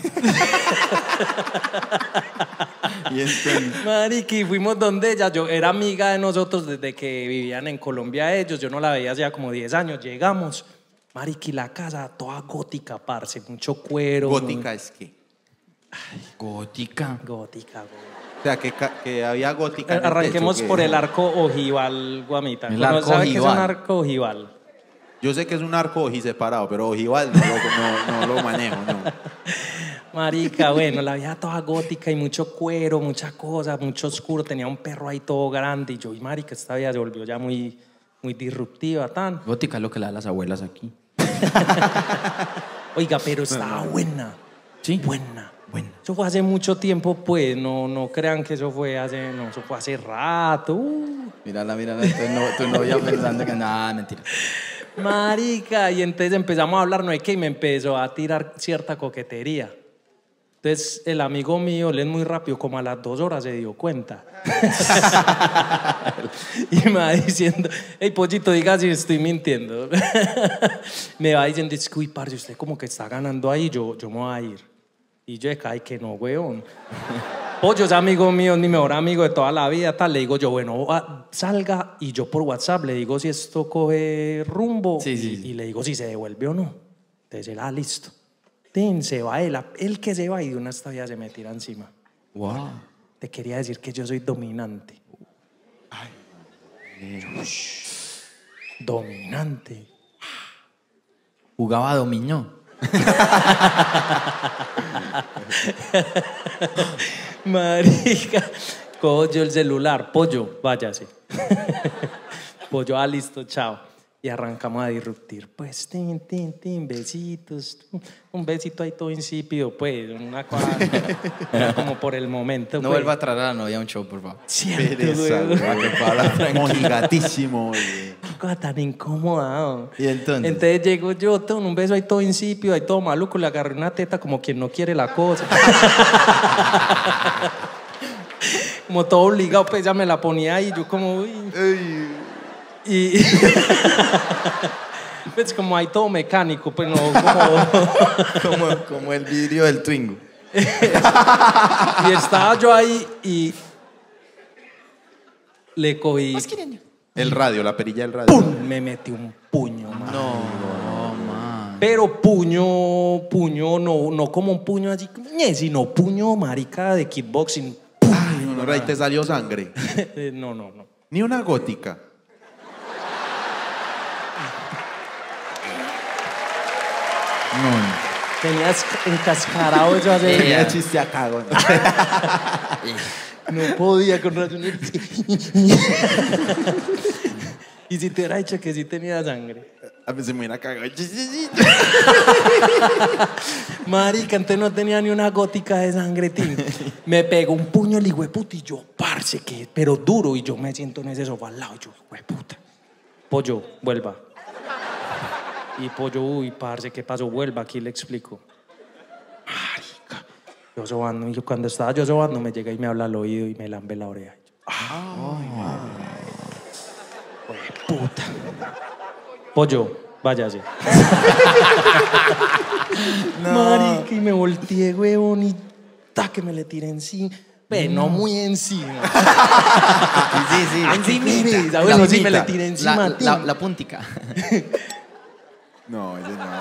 Y entonces, Marica, y fuimos donde ella. Yo era amiga de nosotros desde que vivían en Colombia ellos. Yo no la veía hacía como diez años. Llegamos. Marica, y la casa toda gótica, parce. Mucho cuero. Gótica muy- es que. gótica. Gótica, güey. O sea, que, ca- que había gótica. en el Arranquemos techo, que- por el arco ojival, Guamita. El ¿No arco sabe qué es un ojival. arco ojival? Yo sé que es un arco oji separado, pero ojival no lo, no, no lo manejo, no. Marica, bueno, la vieja toda gótica y mucho cuero, mucha cosa, mucho oscuro. Tenía un perro ahí todo grande. Y yo, y marica, esta vida se volvió ya muy, muy disruptiva, tan. Gótica es lo que le da las abuelas aquí. Oiga, pero estaba buena. Sí. Buena, buena. Eso fue hace mucho tiempo, pues. No, no crean que eso fue hace, no, eso fue hace rato. Uh. Mírala, mírala, tu, no, tu novia pensando que nada, mentira. Marica, y entonces empezamos a hablar, no es que y me empezó a tirar cierta coquetería. Entonces el amigo mío, él es muy rápido, como a las dos horas se dio cuenta. Y me va diciendo, hey pollito, diga si estoy mintiendo. Me va diciendo, es que, uy, parce, usted como que está ganando ahí, yo, yo me voy a ir. Y yo, ay, que no, weón. Pollo es amigo mío, mi mejor amigo de toda la vida, tal. Le digo yo, bueno, va, salga, y yo por WhatsApp le digo si esto coge rumbo. Sí, sí, y, sí. y le digo si se devuelve o no. Entonces él, ah, listo. Tin, se va él, él que se va y de una esta vida se me tira encima. Wow. Te quería decir que yo soy dominante. Dominante. Jugaba dominó. Marica, cojo yo el celular, pollo, váyase. Pollo, ah, listo, chao. Y arrancamos a disruptir. Pues, tin, tin, tin, besitos. Un besito ahí todo insípido, pues, una cosa. Era como por el momento. No pues. vuelva a traer a la novia a un show, por favor. Cierto, Pereza, güey. güey. Mojigatísimo, güey. Qué cosa tan incómoda. ¿no? ¿Y entonces? Entonces llego yo, todo un beso ahí todo insípido, ahí todo maluco, le agarré una teta como quien no quiere la cosa. Como todo obligado, pues ya me la ponía ahí, yo como, uy. Y pues como ahí todo mecánico, pues no, como... Como, como el vidrio del Twingo. Y estaba yo ahí y le cogí, El radio, la perilla del radio. ¡pum! Me metí un puño, man. No, man. Pero puño, puño, no, no como un puño así, ñe, sino puño marica de kickboxing. Ay, no, ahí te salió sangre. Eh, No, no, no. Ni una gótica. Tenías encascarado eso hace... Tenía chiste acá, güey. No podía con razón. Y si te hubiera dicho que sí tenía sangre. A mí se me hubiera cagado. Marica, antes no tenía ni una gótica de sangre, tío. Me pegó un puño el hijueputa y yo, parce, que, pero duro. Y yo me siento en ese sofá al lado. Y yo, hijueputa. Pollo, vuelva. Y pollo, uy, parce, ¿qué pasó? Vuelva, aquí le explico. Marica. Yo sobando, y yo, cuando estaba yo sobando, me llega y me habla al oído y me lambe la oreja. Y yo, ah, puta. Pollo, váyase. Marica, y me volteé, huevón, y ta, que me le tiré encima. Pero no muy encima. Sí, sí. Encimita. Bueno, sí, me le tiré encima La, a ti. la, la puntica. No, ese no.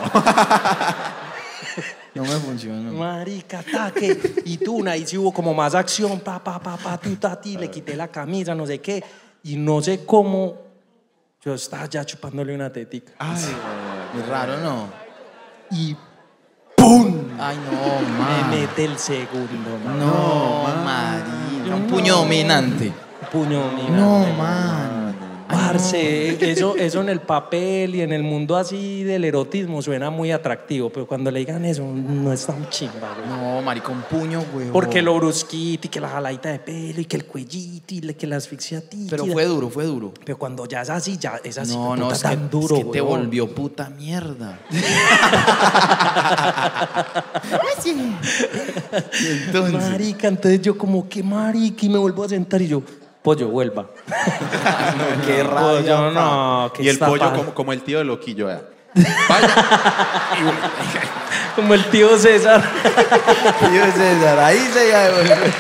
No me funcionó. Marica, ataque. Y tú, ahí sí hubo como más acción. Pa, pa, pa, pa, tu, ta, ti. Le quité la camisa, no sé qué. Y no sé cómo. Yo estaba ya chupándole una tetica. Muy raro, ¿no? Y ¡pum! Ay, no, Me man. mete el segundo, man. No, marica. Un puño dominante. Puño, mira. No, man. Ay, Parce, eso, eso en el papel y en el mundo así del erotismo suena muy atractivo, pero cuando le digan eso no es tan chimba, güey. No, marica, un puño, güey. Porque lo brusquito y que la jaladita de pelo y que el cuellito y le- que la asfixiatita. Pero fue duro, fue duro. Pero cuando ya es así, ya es así. No, puta, no, es que, tan duro, es que te huevón. volvió puta mierda. Entonces, Marica, entonces yo como que marica y me vuelvo a sentar y yo, pollo, vuelva. qué rabia, Pollo, no, ¿qué Y el está pollo pa- como, como el tío de Loquillo, vea. Como el tío César. Tío César, ahí se ya devolvió.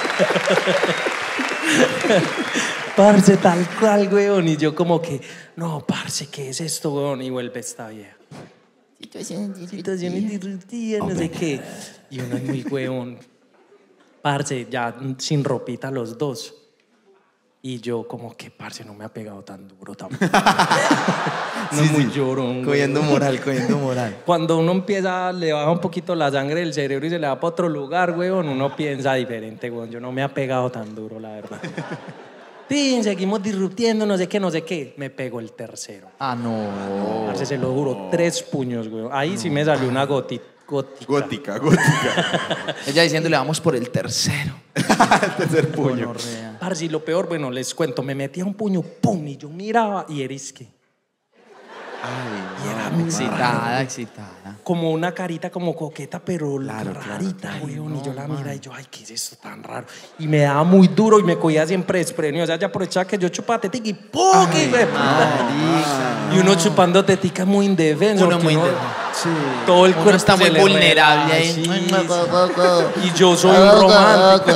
Parce, tal cual, weón. Y yo como que, no, parce, ¿qué es esto, weón? Y vuelve esta vieja. Situaciones disruptivas, no sé qué. Y uno es muy weón. Parce, ya sin ropita los dos. Y yo como que, parce, no me ha pegado tan duro tampoco. No es muy llorón. Cogiendo weón. moral, cogiendo moral. Cuando uno empieza, le baja un poquito la sangre del cerebro y se le va para otro lugar, weón, uno piensa diferente, weón. Yo no me ha pegado tan duro, la verdad. Sí, seguimos disruptiendo, no sé qué, no sé qué. Me pegó el tercero. Ah, no. Parce, se lo juro, tres puños, weón. Ahí sí me salió una goti, gótica. Gótica, gótica. Ella diciéndole, vamos por el tercero. Tercer puño. Gonorrea. Parce, y lo peor, bueno, les cuento, me metía un puño, pum, y yo miraba y era isque. Ay, Y era muy Excitada, excitada. como una carita como coqueta, pero Claro, rarita, claro. weón. Y yo la mira y yo, ay, ¿qué es esto tan raro? Y me daba muy duro y me cogía siempre desprenio. O sea, ya aprovechaba que yo chupaba tetica y ¡pum! ¡Qué hijo de puta! Y uno chupando tetica muy indefenso. Uno porque muy uno- indefenso. Sí. Todo el Uno cuerpo está se muy le vulnerable relaja, ahí. sí, sí. Y yo soy un romántico.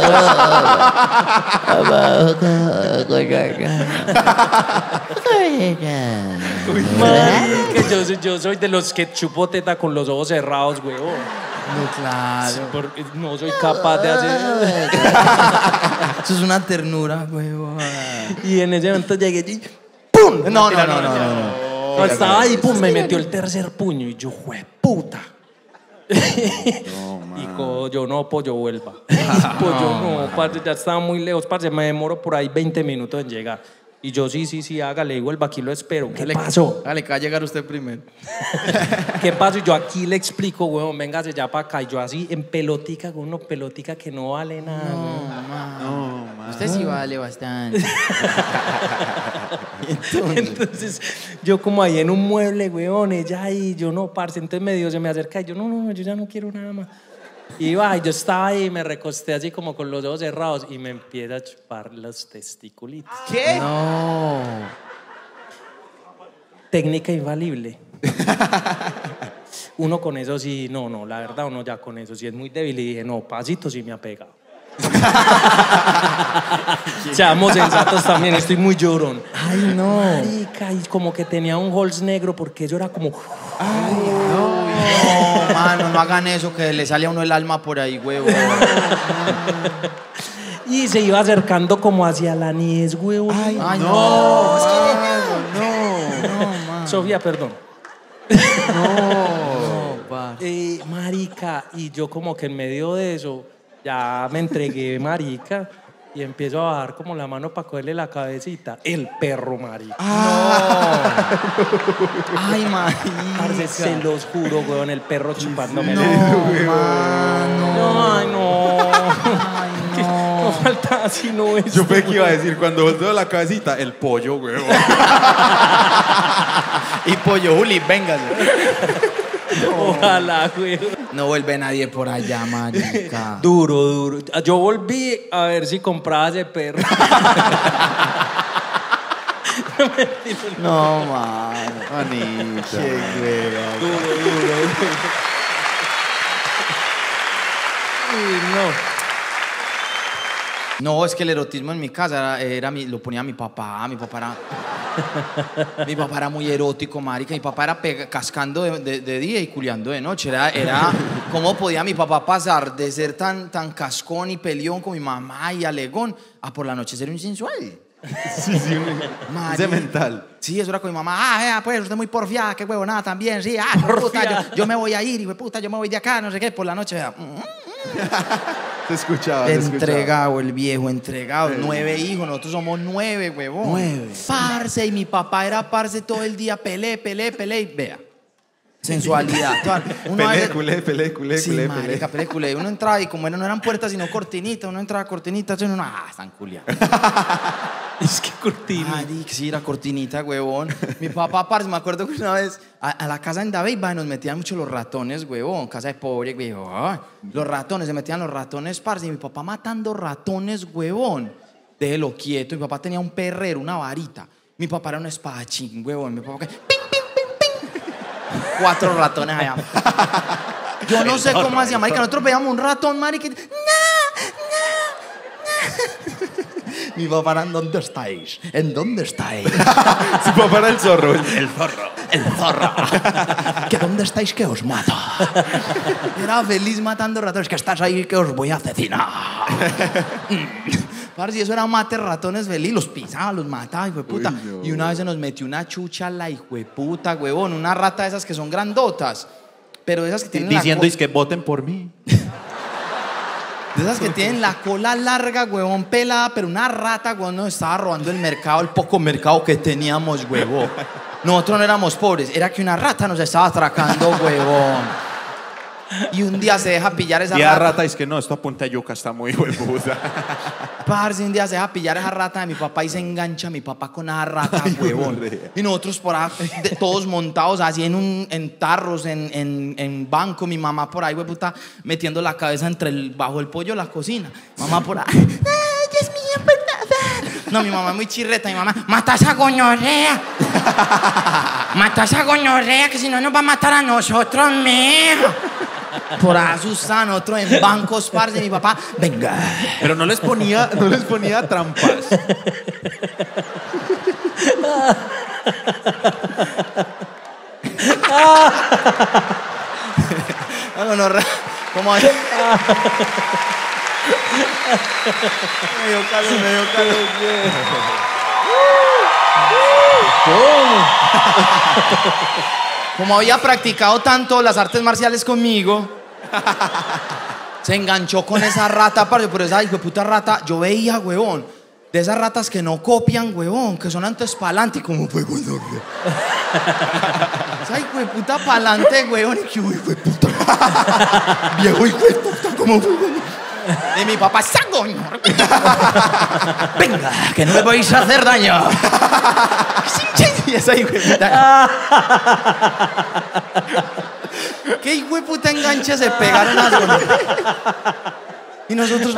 Marica, yo, soy- yo soy de los que chupo teta con los ojos cerrados, weón. No, claro. Porque no soy capaz de hacer. Eso es una ternura, huevón. Y en ese momento llegué y ¡pum! No, no, Mentira, no, no, no, no. No, estaba ahí, pum, me metió el tercer puño y yo, ¡jue puta! Y co- yo no, pollo, vuelva. Pollo no, parce, ya estaba muy lejos, parce, me demoro por ahí veinte minutos en llegar. Y yo, sí, sí, sí, hágale, vuelva, aquí lo espero. ¿Qué pasó? Dale, que va a llegar usted primero. ¿Qué pasó? Y yo aquí le explico, weón, véngase ya para acá. Y yo así en pelotica, con una pelotica que no vale nada, weón. Usted sí vale bastante. Entonces, yo como ahí en un mueble, weón, ella ahí, yo no, parce. Entonces medio se me acerca y yo, no, no, yo ya no quiero nada más. Y va, y yo estaba ahí, me recosté así como con los ojos cerrados y me empieza a chupar los testiculitos. ¿Qué? No. Técnica infalible. Uno con eso sí, no, no, la verdad, uno ya con eso sí es muy débil. Y dije, no, pasito sí me ha pegado. Seamos sensatos también, estoy muy llorón. Ay, no. Marica, y como que tenía un Halls negro porque eso era como. No, mano, no hagan eso, que le sale a uno el alma por ahí, huevón. Y se iba acercando como hacia la niez, huevón. Ay, no, no. no. Sofía, perdón. No, parce. Eh, marica, y yo como que en medio de eso ya me entregué, marica, y empiezo a bajar como la mano para cogerle la cabecita. El perro, marica. Ay, marica. Parce, se los juro, weón, el perro chupándome. No, el- mano. No, ay, no. Ay, no. No falta así, no es. Yo pensé que iba a decir cuando volteo la cabecita, el pollo, huevón. Y pollo, Juli, véngase. Ojalá, weón. No vuelve nadie por allá, marica. Duro, duro. Yo volví a ver si compraba ese perro. No, mano. Manita. Duro, duro, duro. Uy, no. No, es que el erotismo en mi casa era, era mi, lo ponía mi papá. Mi papá era. Mi papá era muy erótico, marica. Mi papá era pega- cascando de, de- de día y culiando de noche. Era, era. ¿Cómo podía mi papá pasar de ser tan, tan cascón y peleón con mi mamá y alegón a por la noche ser un sensual? Sí, sí, un Marica. ese mental. Sí, eso era con mi mamá. Ah, vea, pues usted es muy porfiada, qué huevonada también. Sí, ah, hijo de puta, yo, yo me voy a ir, hijo de puta, yo me voy de acá, no sé qué, por la noche. Vea. Se escuchaba, se escuchaba. Entregado el viejo, entregado. Nueve hijos, nosotros somos nueve, huevón. Nueve. Parce, y mi papá era parce todo el día, pelé, pelé, pelé. Vea, sensualidad. Toda- uno a Pelé, veces- culé, pelé, culé, Sí, culé, marica, pelé, culé. Uno entraba y como no eran puertas sino cortinitas, uno entraba cortinitas, uno, ah, están culiados. Es que cortina. Marica, sí, era cortinita, huevón. Mi papá, parce, me acuerdo que una vez a, a la casa en David nos metían mucho los ratones, huevón. Casa de pobre, huevón. Los ratones, se metían los ratones, parce. Y mi papá matando ratones, huevón. Déjelo quieto. Mi papá tenía un perrero, una varita. Mi papá era un espadachín, huevón. Mi papá que... ¡Ping, ping, ping, ping! Cuatro ratones allá. Yo no sé cómo hacía, marica. Nosotros veíamos un ratón, marica. y- ¡No! Mi papá era, ¿en dónde estáis? ¿En dónde estáis? Su papá era el zorro. El zorro, el zorro. ¿Que dónde estáis que os mato? Era feliz matando ratones, que estás ahí que os voy a asesinar. Parce, eso era mate ratones feliz, los pisaba, los mataba, hijo de puta. Uy, no. Y una vez se nos metió una chucha la hijo de puta, huevón, una rata de esas que son grandotas. Pero de esas que tienen Diciendo la es que voten por mí. De esas que tienen la cola larga, huevón, pelada, pero una rata, huevón, nos estaba robando el mercado, el poco mercado que teníamos, huevón. Nosotros no éramos pobres, era que una rata nos estaba atracando, huevón. Y un día se deja pillar esa Y a rata. rata es que no, esto apunta a yuca, está muy huevuda. Parce, un día se deja pillar esa rata de mi papá y se engancha mi papá con esa rata, huevón. gonorrea. Y nosotros por ahí, de- todos montados así en, un, en tarros, en, en, en banco. Mi mamá por ahí, hueputa, metiendo la cabeza entre el, bajo el pollo de la cocina. Mamá por ahí. ¡Ay, Dios mío, por favor! No, mi mamá es muy chirreta. Mi mamá, mata esa gonorrea. Mata esa gonorrea, que si no nos va a matar a nosotros, mijo. Por ahí asustada, nosotros en bancos, parce. Mi papá, venga. Pero no les ponía, no les ponía trampas. No, no, re- ¿cómo es? Me dio calor, me dio calor. Como había practicado tanto las artes marciales conmigo, se enganchó con esa rata, parce, pero esa hijo de puta rata, yo veía, huevón, de esas ratas que no copian, huevón, que son antes pa'lante, como fue, huevón. Esa hijo de puta pa'lante, huevón, y que hijo de puta. Viejo hijo de puta, como fue, huevón. Y mi papá, ¡saco! Venga, que no me vais a hacer daño. Y esa hijo de puta. ¿Qué hijo de puta enganche se pegaron las gonorreas? Y nosotros.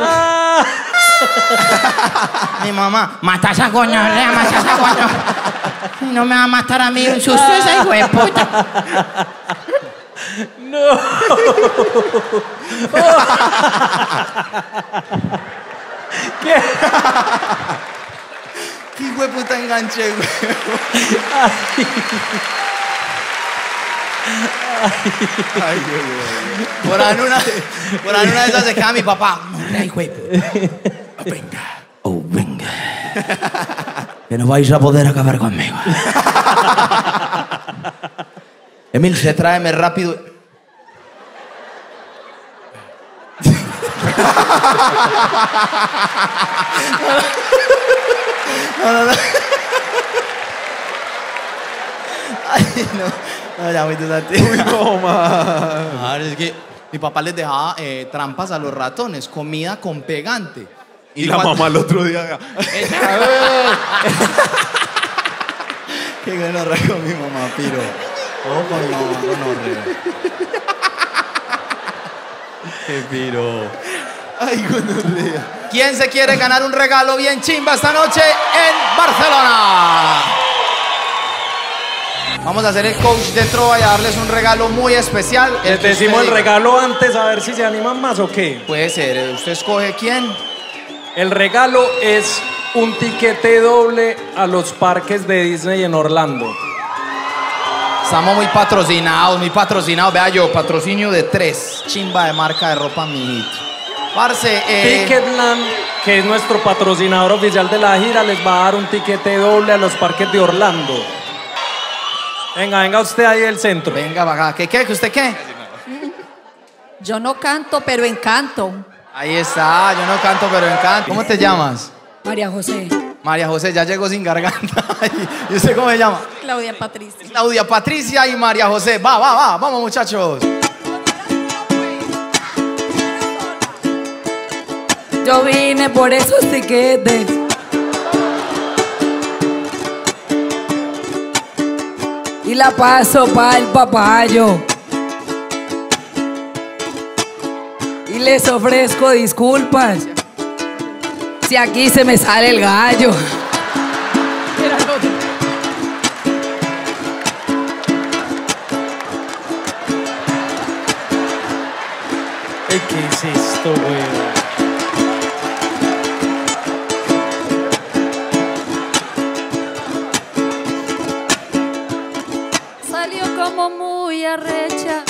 Mi mamá, mata esa gonorrea, mata esa gonorrea. Y no me va a matar a mí un susto ese hijo de puta. No. ¿Qué? ¿Qué hijo de puta enganche, güey? Ay, Dios mío. Por ahí en una, por ahí en una de esas se queda mi papá. No, hijo de puta. Venga. Oh, venga. Que no vais a poder acabar conmigo. Emil, se tráeme rápido. No, no, no. Ay, no. No, ya muy desatado. Uy, no, man. Claro, es que mi papá les dejaba eh, trampas a los ratones, comida con pegante. Y la cuando- mamá el otro día. Qué gonorrea con mi mamá, piro. Oh, con mi mamá, gonorrea. Qué piro. Ay, gonorrea. ¿Quién se quiere ganar un regalo bien chimba esta noche en Barcelona? Vamos a hacer el coach de trova y a darles un regalo muy especial. El Les que decimos usted el diga. regalo antes a ver si se animan más o qué. Puede ser, eh, usted escoge quién. El regalo es un tiquete doble a los parques de Disney en Orlando. Estamos muy patrocinados, muy patrocinados. Vea yo, patrocinio de tres. Chimba de marca de ropa, mijito. Parce, eh, Ticketland, que es nuestro patrocinador oficial de la gira, les va a dar un tiquete doble a los parques de Orlando. Venga, venga usted ahí del centro. venga, vaga. ¿Qué, qué? ¿Que usted qué? Yo no canto, pero encanto. Ahí está, yo no canto, pero encanto. ¿Cómo te llamas? María José. María José, ya llegó sin garganta. ¿Y usted cómo se llama? Claudia Patricia. Claudia Patricia y María José. Va, va, va, vamos muchachos. Yo vine por esos tiquetes. Y la paso para el papayo. Y les ofrezco disculpas si aquí se me sale el gallo. Ey, ¿qué es esto, güey? Salió como muy arrecha.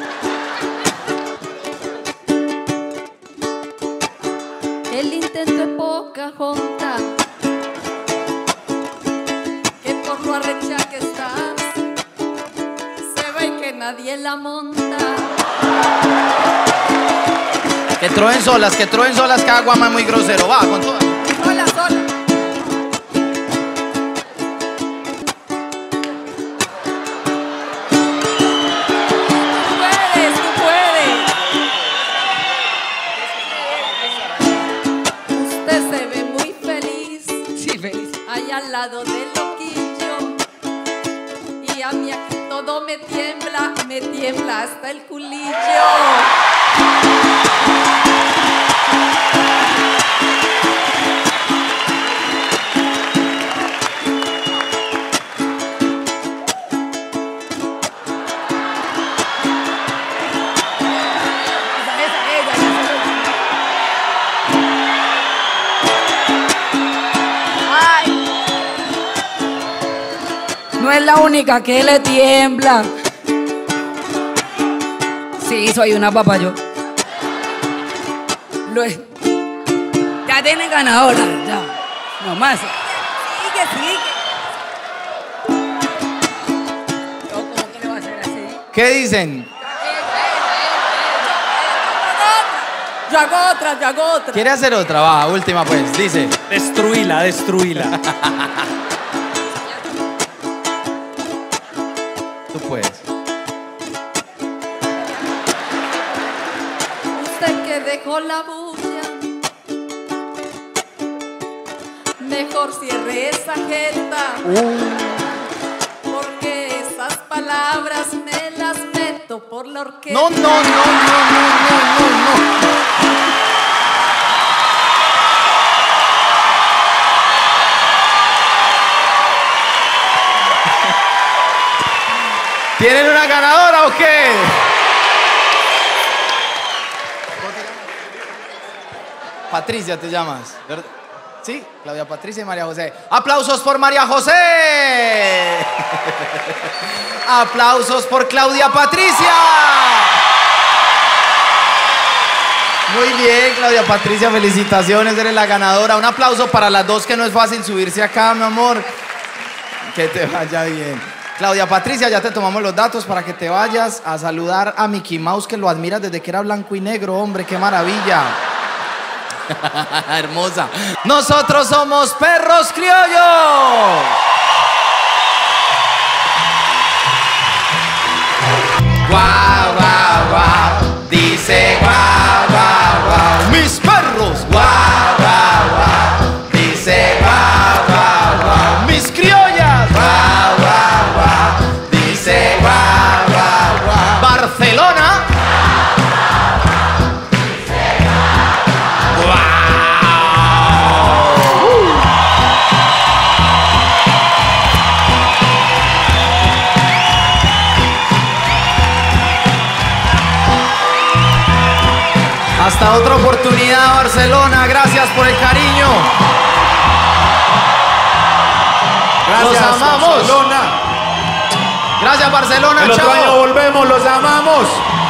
El intento de Pocahontas, que por lo arrecha que estás, se ve que nadie la monta. Que troen solas, que troen solas, que Aguama es muy grosero. Va, con todas. Sola, sola. Tú puedes, tú puedes. Usted se ve muy feliz. Sí, feliz. Ahí al lado del loquillo. Y a mí aquí todo me tiembla, me tiembla hasta el culillo. No es la única que le tiembla. Sí, soy una papayo. Lo es. Ya tiene ganadora, ya. No más. Sigue, sigue. ¿Cómo que le va a hacer así? ¿Qué dicen? Yo hago otra, yo hago otra. ¿Quiere hacer otra? Va, última pues, dice. Destruíla, destruíla. Tú puedes. Usted que dejó la bulla, mejor cierre esa jeta. Porque esas palabras me las meto por la orquesta. No, no, no, no, no, no, no, no. ¿Tienen una ganadora o qué? Patricia te llamas, ¿verdad? Sí, Claudia Patricia y María José. ¡Aplausos por María José! ¡Aplausos por Claudia Patricia! Muy bien, Claudia Patricia, felicitaciones, eres la ganadora. Un aplauso para las dos, que no es fácil subirse acá, mi amor. Que te vaya bien. Claudia Patricia, ya te tomamos los datos para que te vayas a saludar a Mickey Mouse, que lo admiras desde que era blanco y negro, hombre, qué maravilla. Hermosa. Nosotros somos Perros Criollos. Guau, guau, guau. Dice guau, guau, guau. Mis perros. Guau, guau, guau. Dice guau, guau, guau. Mis criollas. Guau, guau, guau. Dice guau, guau, guau. Barcelona. Hasta otra oportunidad, Barcelona. Gracias por el cariño. Gracias, los amamos. Barcelona. Gracias, Barcelona. El otro Chao. año volvemos, los amamos.